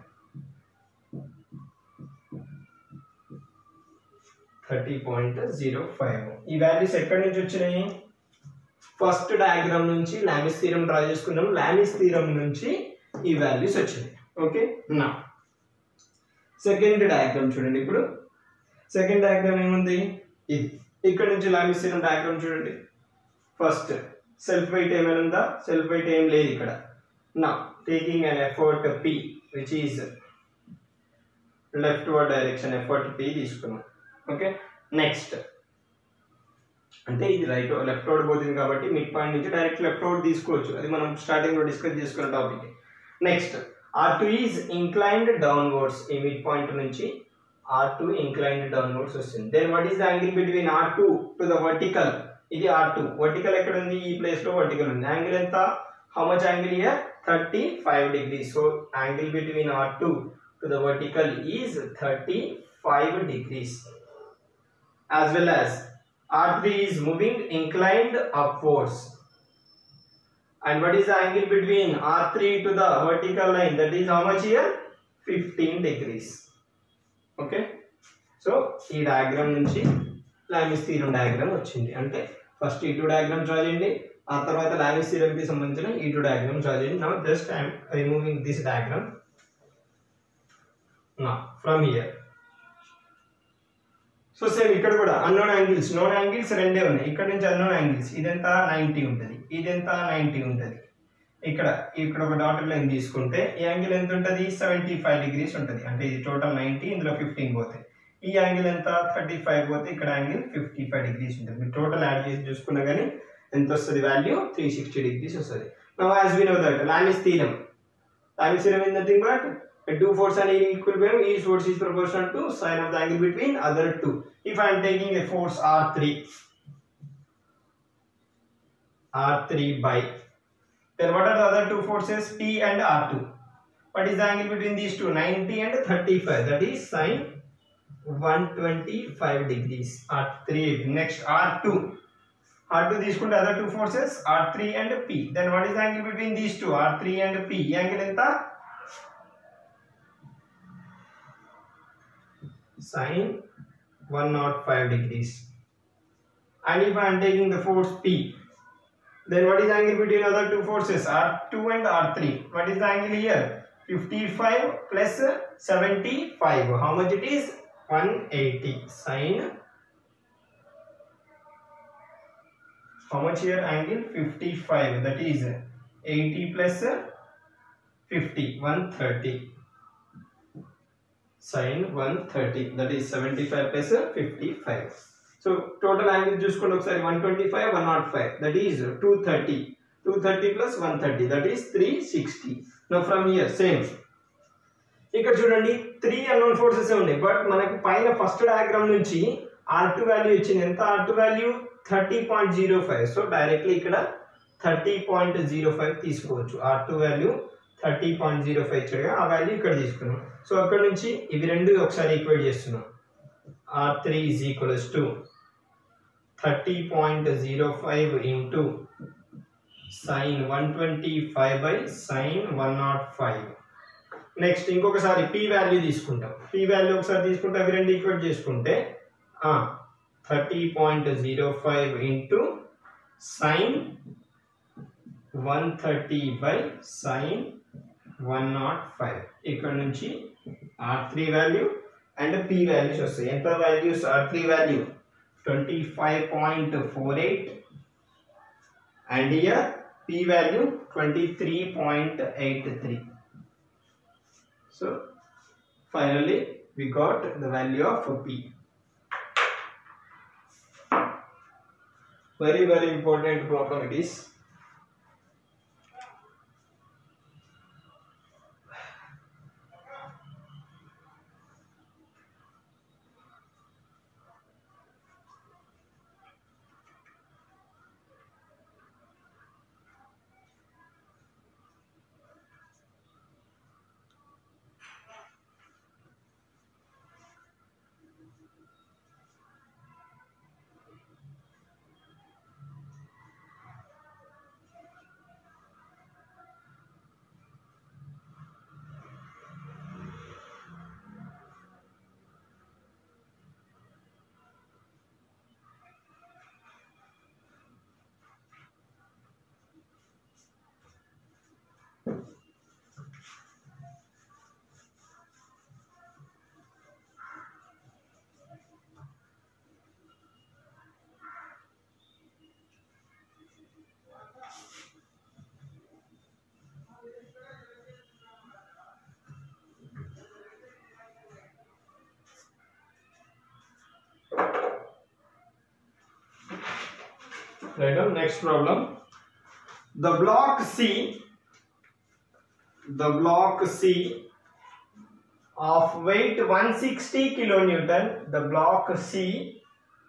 A: thirty point zero five. ఈ values ఎక్కడి నుంచి వచ్చినాయి? First diagram నుంచి Lami's theorem draw చేసుకున్నాం. Lami's theorem నుంచి ఈ values వచ్చినాయి. Okay, నా సెకండ్ డయాగ్రామ్ చూడండి. ఇప్పుడు సెకండ్ డయాగ్రామ్ ఏముంది? ఇది ఇక్కడ నుంచి లామిస్ థీరం డయాగ్రామ్ చూడండి. ఫస్ట్ సెల్ఫ్ వెయిట్ ఏమైనా ఉందా? సెల్ఫ్ వెయిట్ ఏం లేదు ఇక్కడ. నా taking an effort P which is leftward direction, effort P తీసుకున్నాం. ఓకే, నెక్స్ట్ అంటే ఇది రైట్ లెఫ్ట్ వర్డ్ పోతుంది కాబట్టి మిడ్ పాయింట్ నుంచి డైరెక్ట్ లెఫ్ట్ వర్డ్ తీసుకోవచ్చు. అది మనం స్టార్టింగ్ లో డిస్కస్ చేసుకున్న topic. Next R two is inclined downwards. ఈ మిడ్ పాయింట్ నుంచి R two inclined downwards వస్తుంది. Then what is the angle between R two to the vertical? ఇది R two. Vertical ఎక్కడ ఉంది? ఈ ప్లేస్ లో vertical ఉంది. Angle ఎంత? How much angle here? thirty-five degrees. So angle between R two to the vertical is thirty-five degrees. As well as R three is moving inclined upwards. And what is the angle between R three to the vertical line? That is how much here? fifteen degrees. Okay. So ఈ diagram నుంచి Lami's theorem diagram వచ్చింది. అంటే first ఈ two diagram draw చేయండి, ఆ తర్వాత Lami's theorem కి సంబంధించిన ఈ టూ డయాగ్రామ్ డ్రా చేయండి. Now just I am removing this diagram now from here. So same ఇక్కడ కూడా అన్నోన్ యాంగిల్స్, నోన్ యాంగిల్స్ రెండే ఉన్నాయి. ఇక్కడ నుంచి అన్నోన్ యాంగిల్స్ ఇదంతా నైంటీ ఉంటుంది, ఇదంతా నైంటీ ఉంటుంది. ఇక్కడ ఇక్కడ ఒక డాటెడ్ లైన్ తీసుకుంటే ఈ యాంగిల్ ఎంత ఉంటుంది? సెవెంటీ ఫైవ్ డిగ్రీస్ ఉంటుంది. అంటే ఇది టోటల్ నైంటీ, ఇందులో ఫిఫ్టీన్ పోతాయి. ఈ యాంగిల్ ఎంత? థర్టీ ఫైవ్ పోతే ఇక్కడ యాంగిల్ ఫిఫ్టీ ఫైవ్ డిగ్రీస్ ఉంటుంది. మీరు టోటల్ యాడ్ చేసి చూసుకున్నా కానీ ఎంత వస్తుంది వాల్యూ? త్రీ సిక్స్టీ డిగ్రీస్ వస్తుంది. Now as we know that Lami's theorem, Lami's theorem is nothing but two force and equilibrium, each force is proportional to sine of the angle between other two. If I am taking a force R three, R three by, then what are the other two forces? P and R two. What is the angle between these two? ninety and thirty-five. That is sine one twenty-five degrees. R three. Next R two. R two తీసుకుంటే other two forces R three and P. Then what is the angle between these two? R three and P. ఈ angle ఎంత? Sine one oh five degrees. And if I am taking the force P, then what is the angle between other two forces? R two and R three. What is the angle here? fifty-five plus seventy-five. How much it is? one eighty. Sine. How much here? Angle fifty-five. That is eighty plus fifty. one thirty. Sine one thirty. That is seventy-five plus fifty-five. So total angle చూసుకోండి ఒకసారి. one twenty-five, one oh five. That is two thirty. two thirty plus one thirty. That is three sixty. Now from here same. ఇక్కడ చూడండి త్రీ unknown forces ఉన్నాయి. But మనకు పైన first diagram నుంచి R two value ఇచ్చింది. ఎంత R two value? thirty point zero five. So directly ఇక్కడ thirty point zero five తీసుకోవచ్చు. R two value thirty point zero five ఇచ్చాడు, ఆ వాల్యూ ఇక్కడ తీసుకున్నాం. సో అక్కడ నుంచి ఇవి రెండు ఒకసారి ఈక్వేట్ చేస్తున్నాం. R three is equals to thirty point zero five into sine one twenty-five by sine one oh five. Next ఇంకొకసారి P వాల్యూ తీసుకుంటాం. P వాల్యూ ఒకసారి తీసుకుంటే అవి రెండు ఈక్వేట్ చేసుకుంటే thirty point zero five into sine one thirty by sine one oh five. ఇక్కడ నుంచి R three value and P values వస్తాయి. ఎంత values? R three value twenty-five point four eight and here P value twenty-three point eight three. So finally we got the value of P. Very very important problem it is. Right on, next problem. The block C the block C of weight one hundred sixty kilonewton, the block C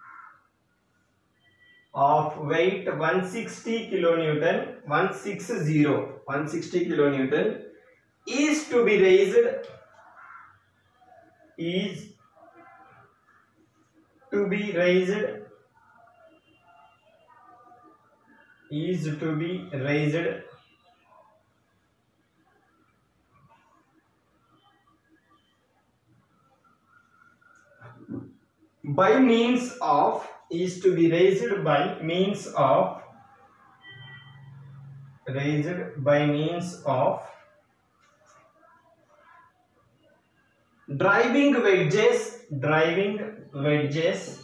A: of weight one hundred sixty kilonewton, one hundred sixty, one hundred sixty kilonewton is to be raised, is to be raised, is to be raised by means of, is to be raised by means of, raised by means of driving wedges, driving wedges,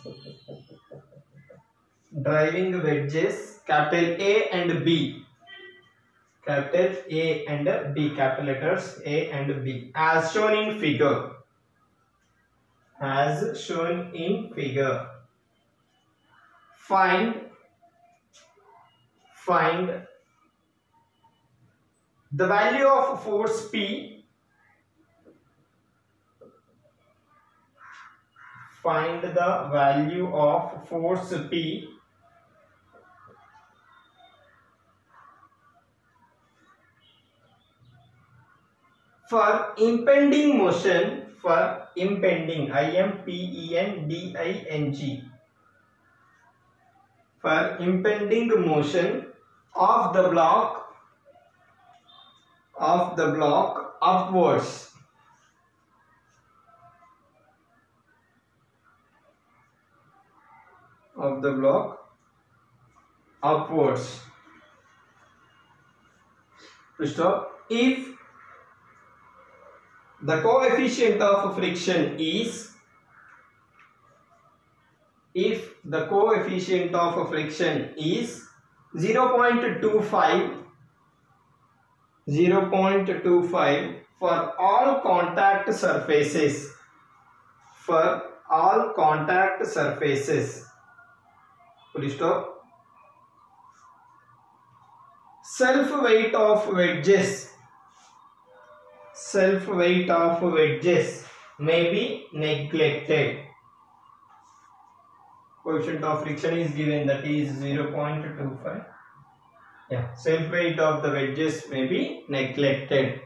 A: driving wedges, capital A and B, capital A and B, capital letters A and B, as shown in figure, as shown in figure. Find, find the value of force P, find the value of force P for impending motion, for impending, I M P E N D I N G, for impending motion of the block, of the block upwards, of the block upwards. Stop. If the coefficient of friction is, if the coefficient of friction is zero point two five, zero point two five for all contact surfaces, for all contact surfaces, full stop. Self weight of wedges, self weight of wedges may be neglected. Coefficient of friction is given, that is zero point two five. Yeah, self weight of the wedges may be neglected.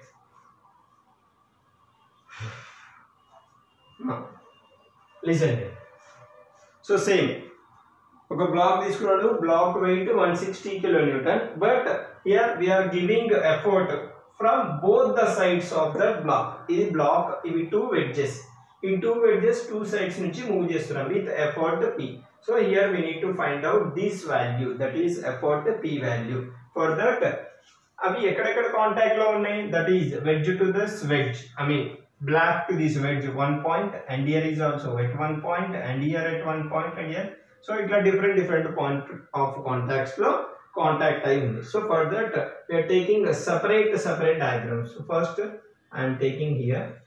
A: Now, listen. So same. Okay, block this block weight one hundred sixty kilonewton, but here we are giving effort from both the sides of the block. This block, ivi two wedges. In two wedges, two sides nunchi move chestunnam with effort P. So here we need to find out this value, that is effort P value. For that, avi ekkada contact lo unnai, that is wedge to this wedge, I mean black to this wedge one point, and here is also at one point, and here at one point, and here. So it is different different point of contacts lo contact time. So for that we are taking a separate separate diagram. So first I am taking here.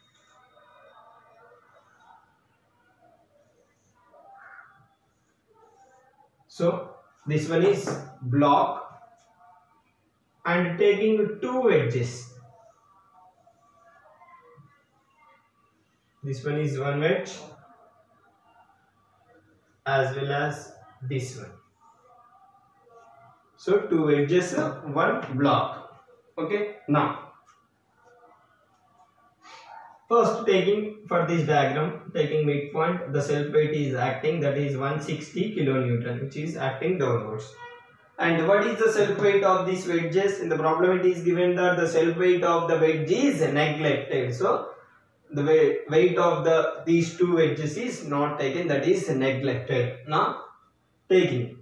A: So this one is block and taking two wedges. This one is one wedge as well as this one. So two wedges, one block. Okay. Now first taking for this diagram, taking midpoint, the self weight is acting, that is one hundred sixty kilonewton, which is acting downwards. And what is the self weight of these wedges? In the problem it is given that the self weight of the wedge is neglected. So the weight of the these two wedges is not taken, that is neglected. Now taking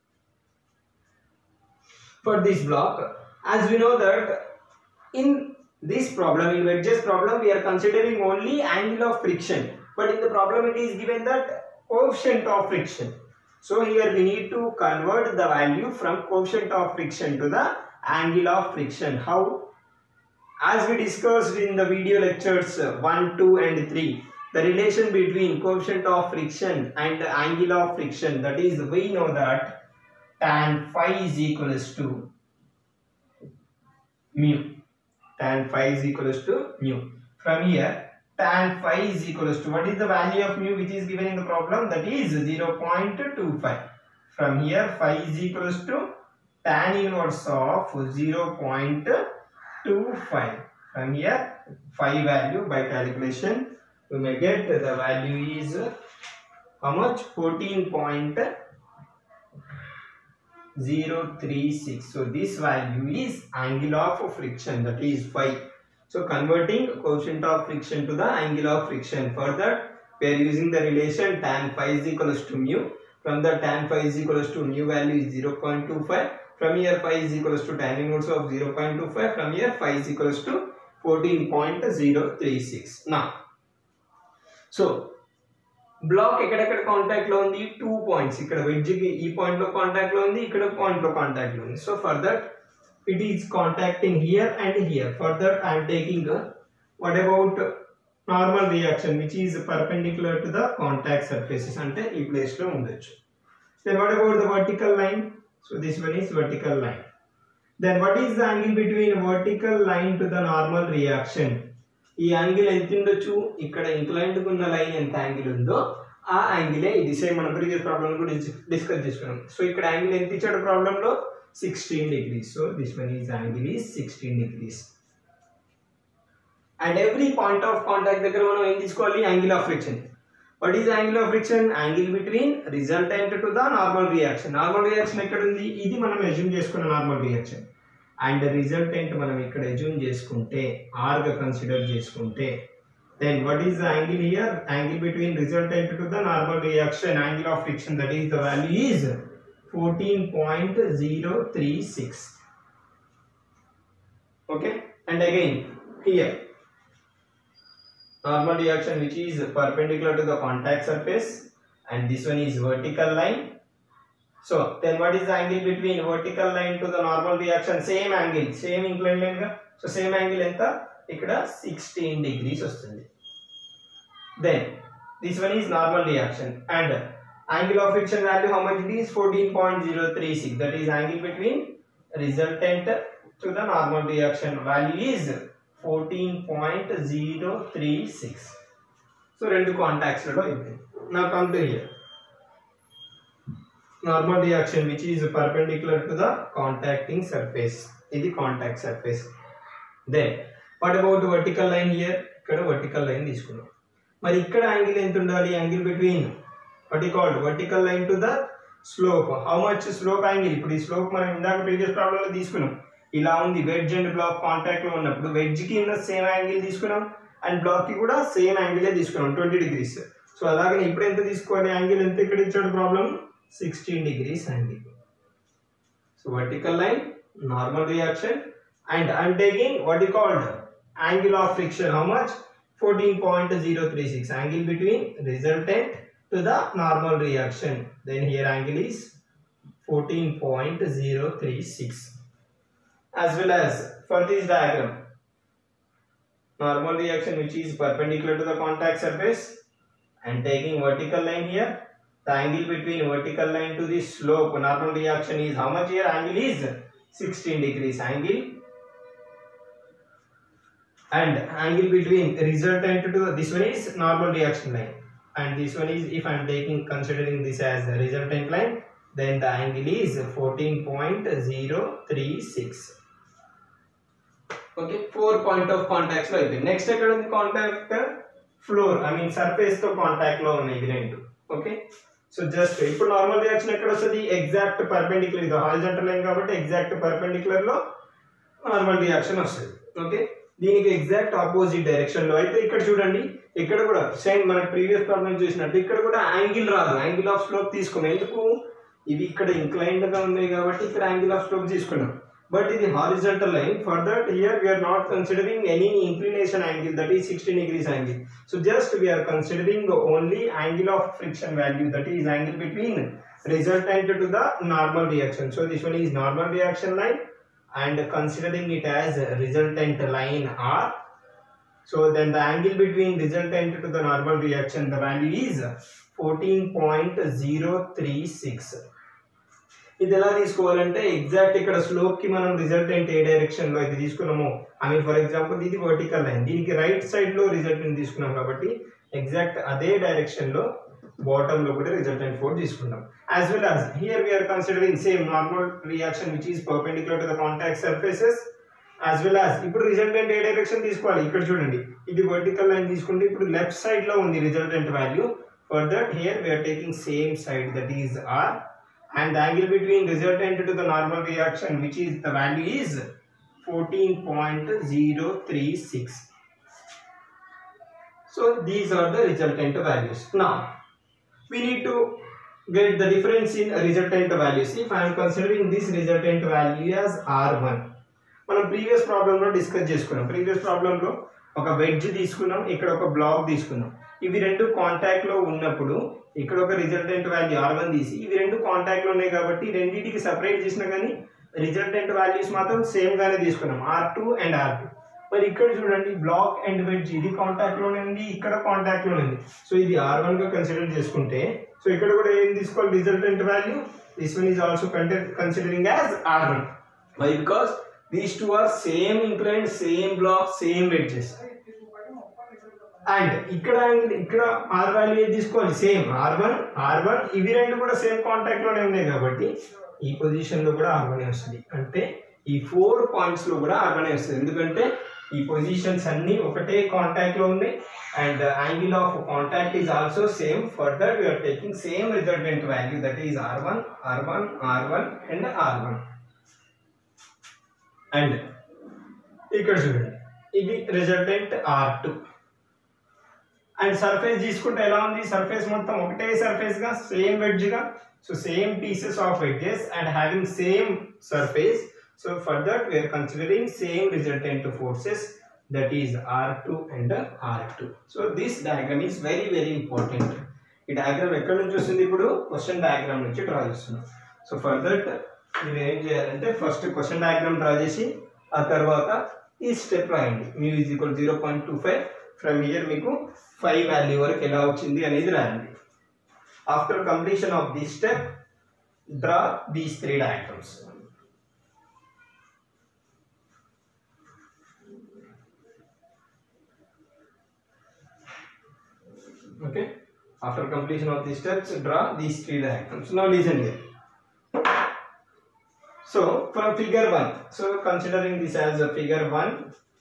A: for this block, as we know that in this problem, in wedges problem, we are considering only angle of friction, but in the problem it is given that coefficient of friction. So here we need to convert the value from coefficient of friction to the angle of friction. How? As we discussed in the video lectures one, two and three, the relation between coefficient of friction and the angle of friction, that is, we know that tan phi is equals to mu. tan phi is equals to mu. From here, tan phi is equals to, what is the value of mu which is given in the problem? That is zero point two five. From here, phi is equals to tan inverse of zero point two five. From here, phi value by calculation, we may get the value is how much? fourteen point zero three six. So this value is angle of friction, that is phi. So converting coefficient of friction to the angle of friction. For that, we are using the relation tan phi is equals to mu. From the tan phi is equals to mu value is zero point two five. From here, phi is equals to tan inverse of zero point two five. From here, phi is equals to fourteen point zero three six. Now, so block ఎక్కడెక్కడ contact లో ఉంది? Two points. ఇక్కడ wedge కి ఈ point లో contact లో ఉంది, ఇక్కడ పాయింట్ లో కాంటాక్ట్ లో ఉంది. So for that it is contacting here and here. For that I'm taking what about normal reaction which is perpendicular to the contact surfaces, అంటే ఈ ప్లేస్ లో ఉండొచ్చు. Then what about the vertical line? So this one is vertical line. Then what is the angle between vertical line to the normal reaction? ఈ angle ఎంత ఉండొచ్చు? ఇక్కడ inclined ఉన్న line ఎంత యాంగిల్ ఉందో ఆ యాంగిలే ఇది. సేమ్ మన ప్రీవియస్ ప్రాబ్లం కూడా డిస్కస్ చేసుకున్నాం. సో ఇక్కడ యాంగిల్ ఎంత ఇచ్చాడు ప్రాబ్లం లో? Sixteen degrees. So this one is angle is sixteen degrees. And every point of contact దగ్గర మనం ఏం తీసుకోవాలి? Angle of friction. What is angle of friction? Angle between resultant to the normal reaction. Normal reaction ఎక్కడ ఉంది? ఇది మనం assume చేసుకున్న normal reaction. And resultant మనం ఇక్కడ అజ్యూమ్ చేసుకుంటే, ఆర్ గా కన్సిడర్ చేసుకుంటే, then what is the angle here? Angle between resultant to the normal reaction, angle of friction, that is the value is fourteen point zero three six. Okay, and again here normal reaction which is perpendicular to the contact surface, and this one is vertical line. So then what is the angle between vertical line to the normal reaction? Same angle, same inclined line ga. So same angle enta ikkada sixteen degrees vastundi. Then this one is normal reaction, and angle of friction value how much it is? fourteen point zero three six. That is angle between resultant to the normal reaction, value is fourteen point zero three six. So rendu contacts lo ayindi. Now come to here. Normal reaction which is perpendicular to the contacting surface. This is contact surface. Then what about vertical line here? Ikkada vertical line తీసుకున్నాం. మరి ఇక్కడ angle ఎంత ఉండాలి? Angle between what is called vertical line to the slope. How much slope angle? ఇప్పుడు ఈ slope మనం ఇందాక previous problem లో తీసుకున్నాం. ఇలా ఉంది, వెడ్జ్ అండ్ బ్లాక్ కాంటాక్ట్ లో ఉన్నప్పుడు వెడ్జ్ కి ఉన్న సేమ్ యాంగిల్ తీసుకున్నాం, అండ్ బ్లాక్ కి కూడా సేమ్ యాంగిలే తీసుకున్నాం, ట్వంటీ డిగ్రీస్. సో అలాగే ఇప్పుడు ఎంత తీసుకోవాలి? యాంగిల్ ఎంత ఇక్కడ ఇచ్చాడు problem? sixteen degrees angle. So vertical line, normal reaction, and I am taking what is called angle of friction. How much? fourteen point zero three six. Angle between resultant to the normal reaction. Then here angle is fourteen point zero three six. As well as for this diagram, normal reaction which is perpendicular to the contact surface, and taking vertical line here. The angle between vertical line to the slope normal reaction is how much here? Angle is sixteen degrees angle, and angle between resultant to this one is normal reaction line, and this one is, if I am taking considering this as the resultant line, then the angle is fourteen point zero three six. Okay, four point of contacts lo ayindi. Next ekkada undi contact? Floor, I mean surface to contact lo unnai idi rendu. Okay, so just ఇప్పుడు normal reaction ఎక్కడ వస్తుంది? Exact perpendicular, ఇది horizontal line కాబట్టి exact perpendicular లో normal reaction వస్తుంది. Okay, దీనికి exact opposite direction లో అయితే ఇక్కడ చూడండి, ఇక్కడ కూడా సేమ్ మన ప్రీవియస్ ప్రాబ్లం చూసినట్టు ఇక్కడ కూడా యాంగిల్ రాదు, యాంగిల్ ఆఫ్ స్లోప్ తీసుకున్నాం. ఎందుకు? ఇవి ఇక్కడ ఇంక్లైన్డ్ గా ఉన్నాయి కాబట్టి ఇక్కడ యాంగిల్ ఆఫ్ స్లోప్ తీసుకున్నాం. But in the horizontal line, for that here we are not considering any inclination angle, that is sixteen degrees angle. So just we are considering only angle of friction value, that is angle between resultant to the normal reaction. So this one is normal reaction line, and considering it as resultant line R. So then the angle between resultant to the normal reaction, the value is fourteen point zero three six. ఇది ఎలా తీసుకోవాలంటే exact ఇక్కడ slope కి మనం resultant ఏ direction లో అయితే తీసుకున్నామో, ఐ మీన్ ఫర్ ఎగ్జాంపుల్ ఇది వర్టికల్ లైన్, దీనికి రైట్ సైడ్ లో రిజల్టెంట్ తీసుకున్నాం కాబట్టి ఎగ్జాక్ట్ అదే డైరెక్షన్ లో బాటమ్ లో కూడా రిజల్టెంట్ ఫోర్స్ తీసుకున్నాం. As well as here we're considering same normal reaction which is perpendicular to the contact surfaces. As well as ఇప్పుడు రిజల్టెంట్ ఏ డైరెక్షన్ తీసుకోవాలి, ఇక్కడ చూడండి ఇది వర్టికల్ లైన్ తీసుకుంటే ఇప్పుడు లెఫ్ట్ సైడ్ లో ఉంది resultant value. For that here we're taking same side, that is R, and the angle between resultant to the normal reaction which is the value is fourteen point zero three six. So these are the resultant values. Now we need to get the difference in resultant values. If I am considering this resultant value as R one, మనం previous problem లో discuss చేసుకున్నాం. Previous problem లో ఒక wedge తీసుకున్నాం, ఇక్కడ ఒక black తీసుకున్నాం. ఇవి రెండు కాంటాక్ట్ లో ఉన్నప్పుడు ఇక్కడ ఒక రిజల్టెంట్ వాల్యూ ఆర్ వన్ తీసి ఇవి రెండు కాంటాక్ట్ లో ఉన్నాయి కాబట్టి రెండింటికి సెపరేట్ చేసినా కానీ రిజల్టెంట్ వాల్యూస్ మాత్రం సేమ్ గానే తీసుకున్నాం, R two and R two. మరి ఇక్కడ చూడండి బ్లాక్ అండ్ వెడ్జ్ ఇది కాంటాక్ట్ లోనే ఉంది, ఇక్కడ కాంటాక్ట్ లోనే ఉంది. సో ఇది ఆర్ వన్ గా కన్సిడర్ చేసుకుంటే సో ఇక్కడ కూడా ఏం తీసుకోవాలి resultant value, this one is also considering as R one. Why? Because these two are same inclined, same block, same wedges. And ఇక్కడ ఇక్కడ ఆర్ వాల్యూ ఏది తీసుకోవాలి, same R one R one, ఇవి రెండు కూడా సేమ్ కాంటాక్ట్ లోనే ఉన్నాయి కాబట్టి ఈ పొజిషన్ లో కూడా ఆర్ వన్ వస్తుంది. అంటే ఈ ఫోర్ పాయింట్స్ లో కూడా ఆర్ వన్ వస్తుంది, ఎందుకంటే ఈ పొజిషన్స్ అన్ని ఒకటే కాంటాక్ట్ లో ఉన్నాయి and angle of contact is also same. For that we are taking same resultant value, that is R one R one R one and R one. And ఇక్కడ చూడండి ఇది resultant R two. And surface తీసుకుంటే ఎలా ఉంది, surface మొత్తం ఒకటే surface గా same wedge గా, so same pieces of wedges and having same surface. So for that we're considering same resultant forces, that is R two and R two. So this diagram is very very important. ఈ diagram ఎక్కడి నుంచి వస్తుంది, ఇప్పుడు question diagram నుంచి draw చేస్తున్నాం. So for that మీరు ఏం చేయాలంటే ఫస్ట్ క్వశ్చన్ డయాగ్రామ్ డ్రా చేసి ఆ తర్వాత ఈ స్టెప్ రాయండి, mu is equal zero point two five. From here మీకు ఫైవ్ వాల్యూ వరకు ఎలా వచ్చింది అనేది రాయండి. After completion of this step draw these three diagrams. Okay, after completion of these steps draw these three diagrams. Now listen here. So from figure one, so considering this as a figure one,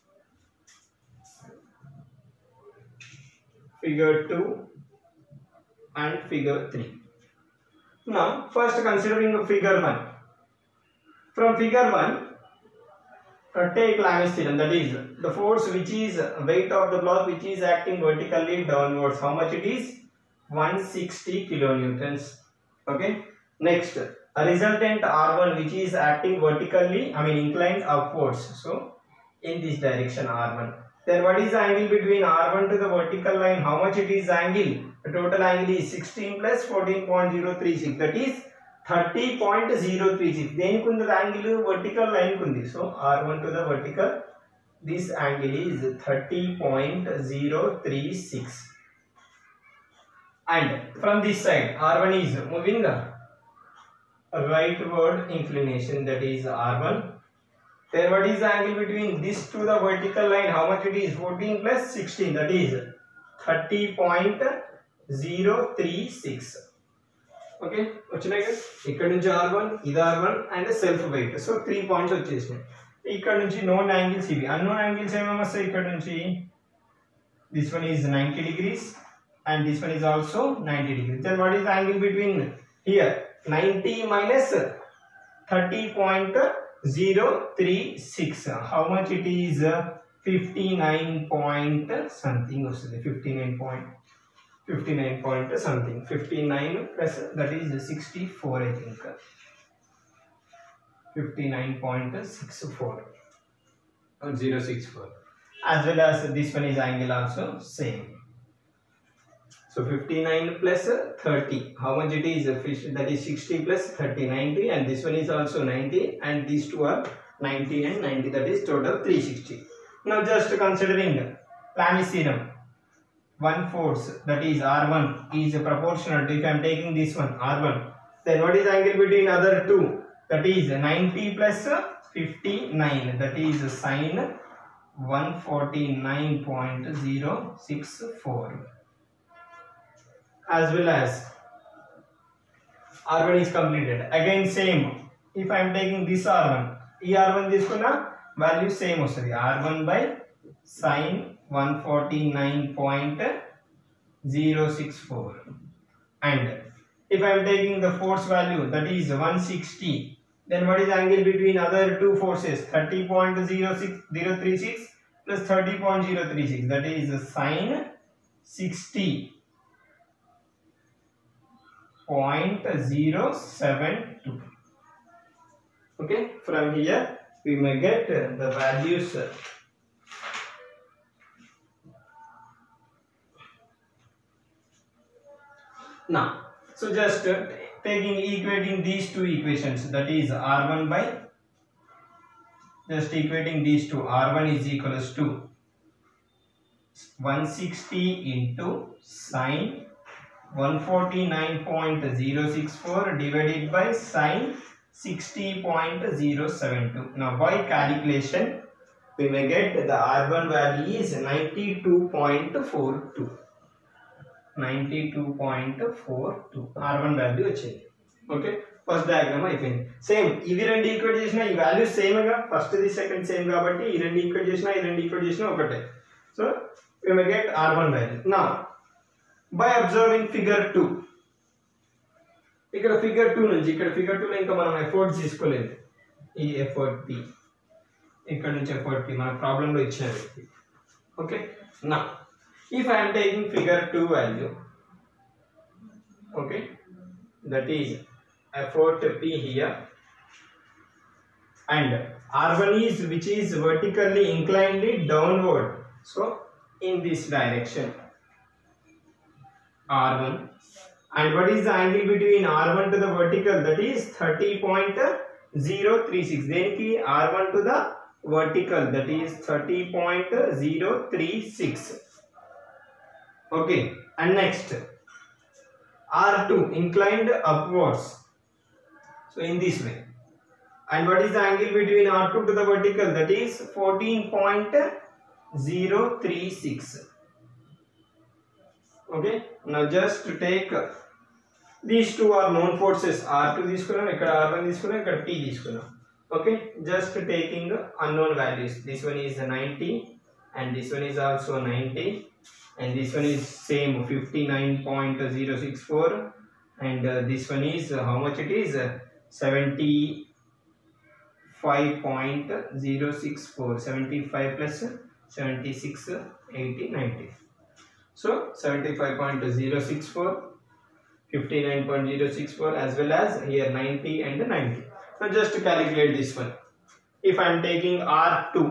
A: figure two and figure three. Now first considering figure one. From figure one, uh, take Lami's theorem, that is the force which is weight of the block which is acting vertically downwards. How much it is? one hundred sixty kilonewtons. Okay. Next, a resultant R one which is acting vertically, I mean inclined upwards. So in this direction R one. Then what is the angle between R one to the vertical line? How much it is angle? The total angle is sixteen plus fourteen point zero three six. That is thirty point zero three six. Then kundu the angle vertical line kundi. So R one to the vertical, this angle is thirty point zero three six. And from this side R one is moving the rightward inclination, that is R one. Then what is the angle between this to the vertical line? How much it is? fourteen plus sixteen, that is thirty point zero three six. Okay, వచ్చినాయి కదా. ఇక్కడ నుంచి R one, ఇది R one and self weight. So three points వచ్చేసినాయి. ఇక్కడ నుంచి known angles ఇవి. Unknown angles ఏమేమి వస్తాయి ఇక్కడ నుంచి? This one is ninety degrees and this one is also ninety degrees. Then what is the angle between here? ninety minus thirty point zero three six. How much it is? fifty-nine point something. fifty-nine point fifty-nine point something. fifty-nine plus that is sixty-four, I think. fifty-nine point six four or zero six four. As well as this one is angle also same. So fifty-nine plus thirty, how much it is? That is sixty plus thirty, ninety, and this one is also ninety, and these two are ninety and ninety, that is total three hundred sixty. Now just considering Lami's theorem, one force, that is R one, is proportional to, if I am taking this one R one, Then what is angle between other two? That is ninety plus fifty-nine, that is sine one forty-nine point zero six four. As well as R one is completed. Again same, if I am taking this R one, e R one తీసుకున్నా value same వస్తుంది, R one by sine one forty-nine point zero six four. And if I am taking the force value, that is one sixty, then what is angle between other two forces? thirty point zero six zero three six plus thirty point zero three six, that is sine sixty point zero seven two. Okay, from here we may get the values. Now, so just uh, taking equating these two equations, that is R one by, just equating these two, R one is equals to one sixty into sine one forty-nine point zero six four divided by sine sixty point zero seven two. Now by calculation we may get the R one value is ninety-two point four two. ninety-two point four two R one value వచ్చింది. Okay, first diagram అయిపోయింది. Same ఇవి రెండు equate చేసినా ఈ value same గా, first the second same కాబట్టి ఈ రెండు ఈక్వేట్ చేసినా ఈ రెండు ఈక్వేట్ చేసినా ఒకటే. So we may get R one value. Now by observing figure two, ఇక్కడ ఫిగర్ టూ నుంచి, ఇక్కడ ఫిగర్ టూ లో ఇంకా మనం ఎఫర్ట్ తీసుకోలేదు, ఈ ఎఫర్ట్ పి, ఇక్కడ నుంచి ఎఫర్ట్ పి మన ప్రాబ్లం లో ఇచ్చారు. ఓకే, నా if I am taking figure two value, okay, that is effort P here, and R one is which is vertically inclined downward, so in this direction R one, and what is the angle between R one to the vertical? That is thirty point zero three six. Then ki R one to the vertical, that is thirty point zero three six. Okay, and next R two inclined upwards, so in this way, and what is the angle between R two to the vertical? That is fourteen point zero three six. Okay, now just to take these two are known forces, R two తీసుకున్నాం, ఇక్కడ R one తీసుకున్నాం, ఇక్కడ P తీసుకున్నాం. Okay, just taking unknown values, this one is ninety and this one is also ninety, and this one is same fifty-nine point zero six four, and uh, this one is uh, how much it is, uh, seventy-five point zero six four, seventy-five plus seventy-six, eighty, ninety. So seventy-five point zero six four, fifty-nine point zero six four, as well as here ninety and ninety. Now just to calculate this one, if I am taking R two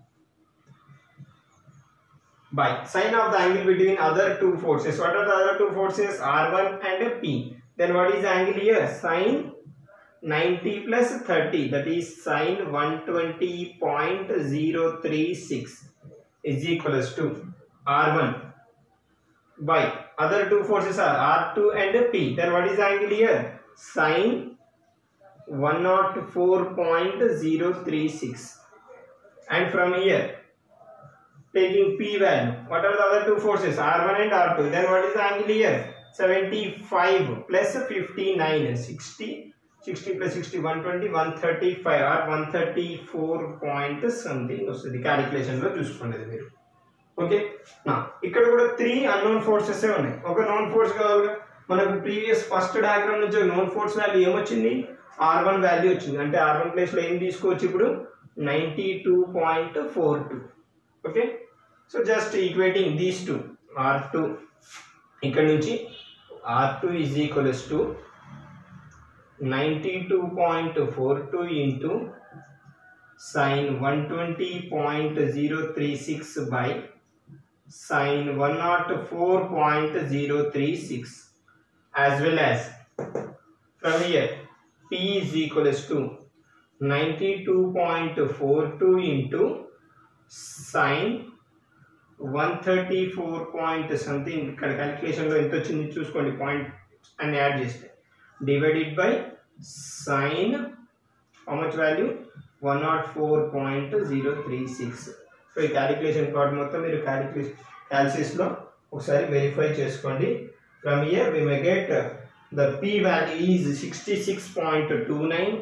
A: by sine of the angle between other two forces, what are the other two forces? R one and P. Then what is the angle here? Sine ninety plus thirty, that is sine one twenty point zero three six is equals to R one by other two forces are R two and P. Then what is the angle here? Sine one oh four point zero three six. And from here taking P value, what are the other two forces? R one and R two. Then what is the angle here? seventy-five plus fifty-nine, sixty, sixty plus sixty, one twenty, one thirty-five or one thirty-four point something వస్తుంది calculation లో చూసుకునేది మీరు. Okay, నా ఇక్కడ కూడా three unknown forces ఉన్నాయి. ఒక known force కావాలి, మనకు ప్రీవియస్ ఫస్ట్ డయాగ్రామ్ నుంచి నోన్ ఫోర్స్ వాల్యూ ఏమొచ్చింది? ఆర్ వన్ వాల్యూ వచ్చింది. అంటే ఆర్ వన్ ప్లేస్ లో ఏం తీసుకోవచ్చు ఇప్పుడు? Ninety two point four two. Okay, so just equating these two, R two ఇక్కడ నుంచి R two is equals to ninety two point four two into sine one twenty point zero three six by sine one oh four point zero three six, as well as from here P is equals to ninety-two point four two into sine one thirty-four point something. ఇక్కడ calculation లో ఎంత వచ్చింది చూసుకోండి, point అని add చేస్తే divided by sin how much value one oh four point zero three six. So ఈ calculation part మొత్తం మీరు క్యాలిక్యులేషన్ క్యాల్సిస్లో ఒకసారి వెరిఫై చేసుకోండి. From here we may get the p value is sixty-six point two nine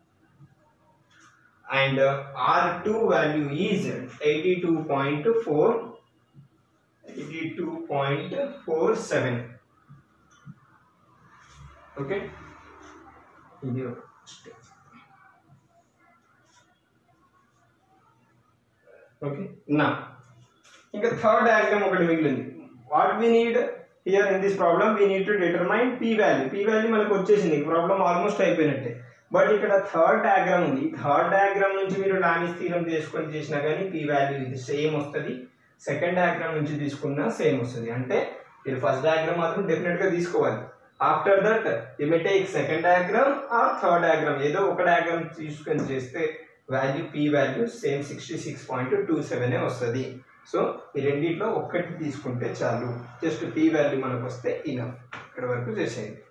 A: and uh, R two value is eighty-two point four eighty-two point four seven. Okay, ఇది okay. నా ఇంకా third diagram ఒకటి మిగిలింది. What we need here in this problem we need to determine p value. p value మనకు వచ్చేసింది, problem almost అయిపోయినట్టే. But ఇక్కడ third diagram ఉంది. థర్డ్ డయాగ్రామ్ నుంచి మీరు లామిస్ థీరం తీసుకొని చేసినా కానీ p వాల్యూ ఇది సేమ్ వస్తుంది. సెకండ్ డయాగ్రామ్ నుంచి తీసుకున్నా సేమ్ వస్తుంది. అంటే మీరు ఫస్ట్ డయాగ్రామ్ మాత్రం డెఫినెట్గా తీసుకోవాలి. After that you may take second diagram or third diagram, ఏదో ఒక డయాగ్రామ్ తీసుకొని చేస్తే value p value same sixty six point two seven వస్తుంది. సో ఈ రెండిట్లో ఒక్కటి తీసుకుంటే చాలు, జస్ట్ p వాల్యూ మనకు వస్తే ఇనఫ్. ఇక్కడ వరకు చేసేయండి.